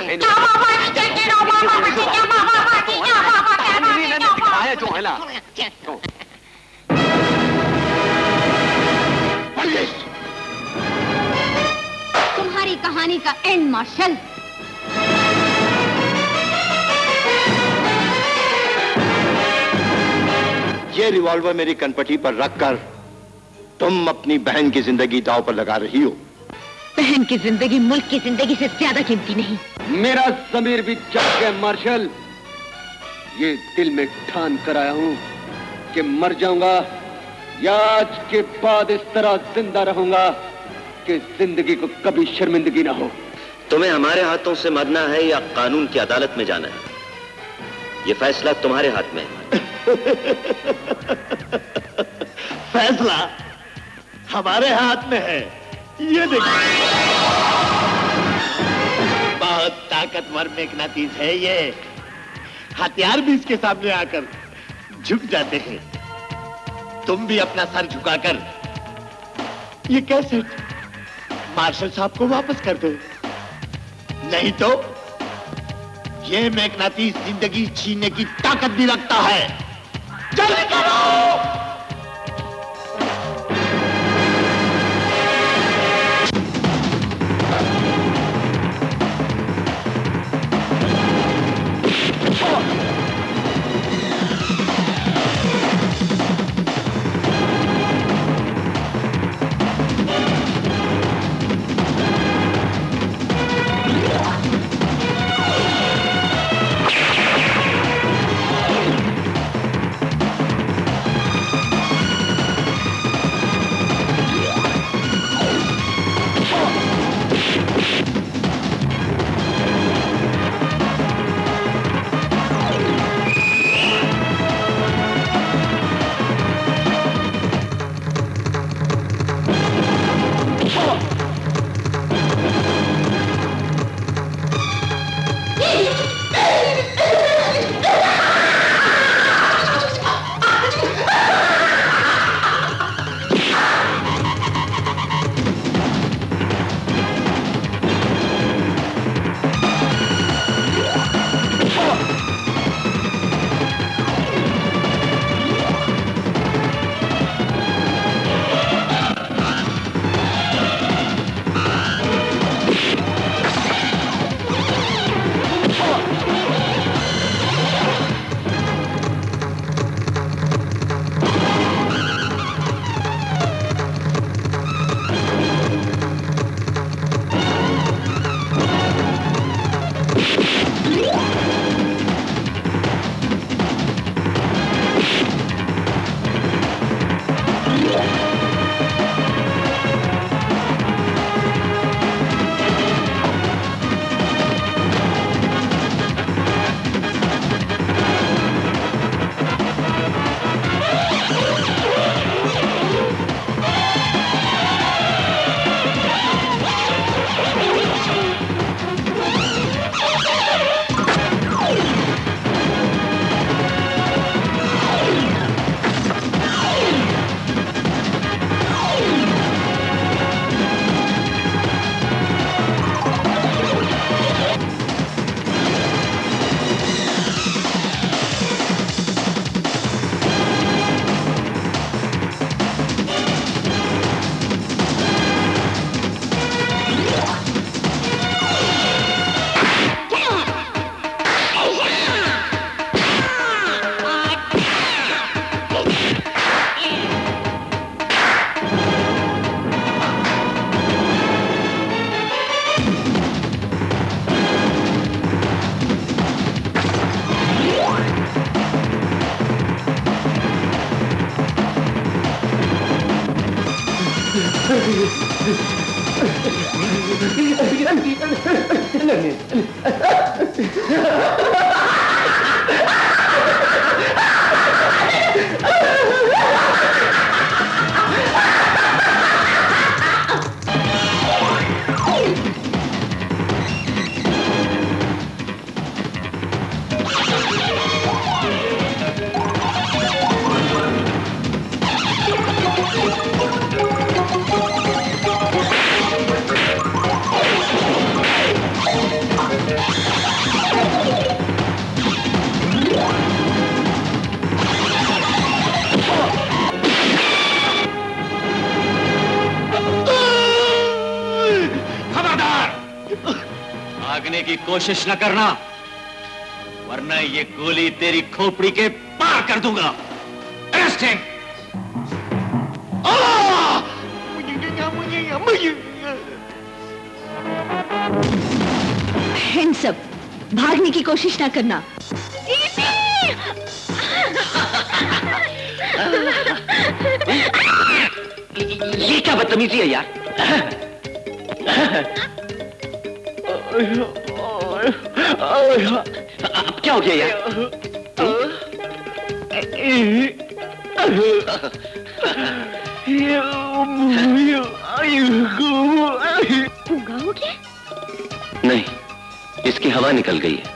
दिखाया जो है ना तुम्हारी कहानी का एंड मार्शल। ये रिवॉल्वर मेरी कनपटी पर रखकर तुम अपनी बहन की जिंदगी दांव पर लगा रही हो। बहन की जिंदगी मुल्क की जिंदगी से ज्यादा कीमती नहीं। मेरा ज़मीर भी जग गया मार्शल। ये दिल में ठान कर आया हूं कि मर जाऊंगा या आज के बाद इस तरह जिंदा रहूंगा कि जिंदगी को कभी शर्मिंदगी ना हो। तुम्हें हमारे हाथों से मरना है या कानून की अदालत में जाना है, ये फैसला तुम्हारे हाथ में है। फैसला हमारे हाथ में है। ये देखिए, बहुत ताकतवर मैग्नेटिस है ये। हथियार भी इसके सामने आकर झुक जाते हैं। तुम भी अपना सर झुकाकर ये कैसे मार्शल साहब को वापस कर दो, नहीं तो ये मैग्नेटिस जिंदगी छीनने की ताकत भी रखता है। जल्दी करो। भागने की कोशिश न करना, वरना ये गोली तेरी खोपड़ी के पार कर दूंगा। Arrest him. हैंड्स अप, भागने की कोशिश ना करना। ये क्या बदतमीजी है यार? अब क्या हो गया यार? उगा हो गया? नहीं, इसकी हवा निकल गई है।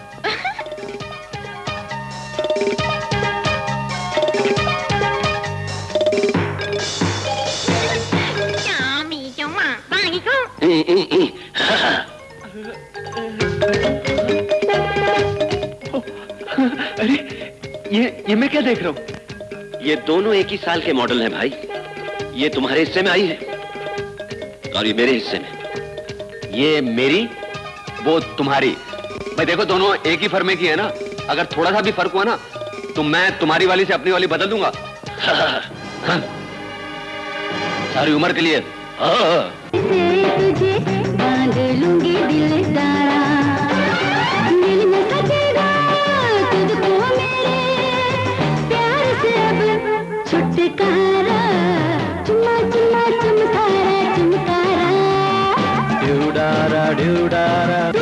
अरे ये ये मैं क्या देख रहा हूँ? ये दोनों एक ही साल के मॉडल हैं भाई। ये तुम्हारे हिस्से में आई है और ये मेरे हिस्से में। ये मेरी, वो तुम्हारी। मैं देखो दोनों एक ही फर्मे की है ना। अगर थोड़ा सा भी फर्क हुआ ना तो मैं तुम्हारी वाली से अपनी वाली बदल दूंगा। सारी उम्र के लिए। तुझे बांध लूंगी दिल सारा, मिल न सकेगा तुझको मेरे प्यार से अब छुटकारा। चुम्मा चुम्मा चुमकारा चुमकारा, ड्यूडारा ड्यूडारा।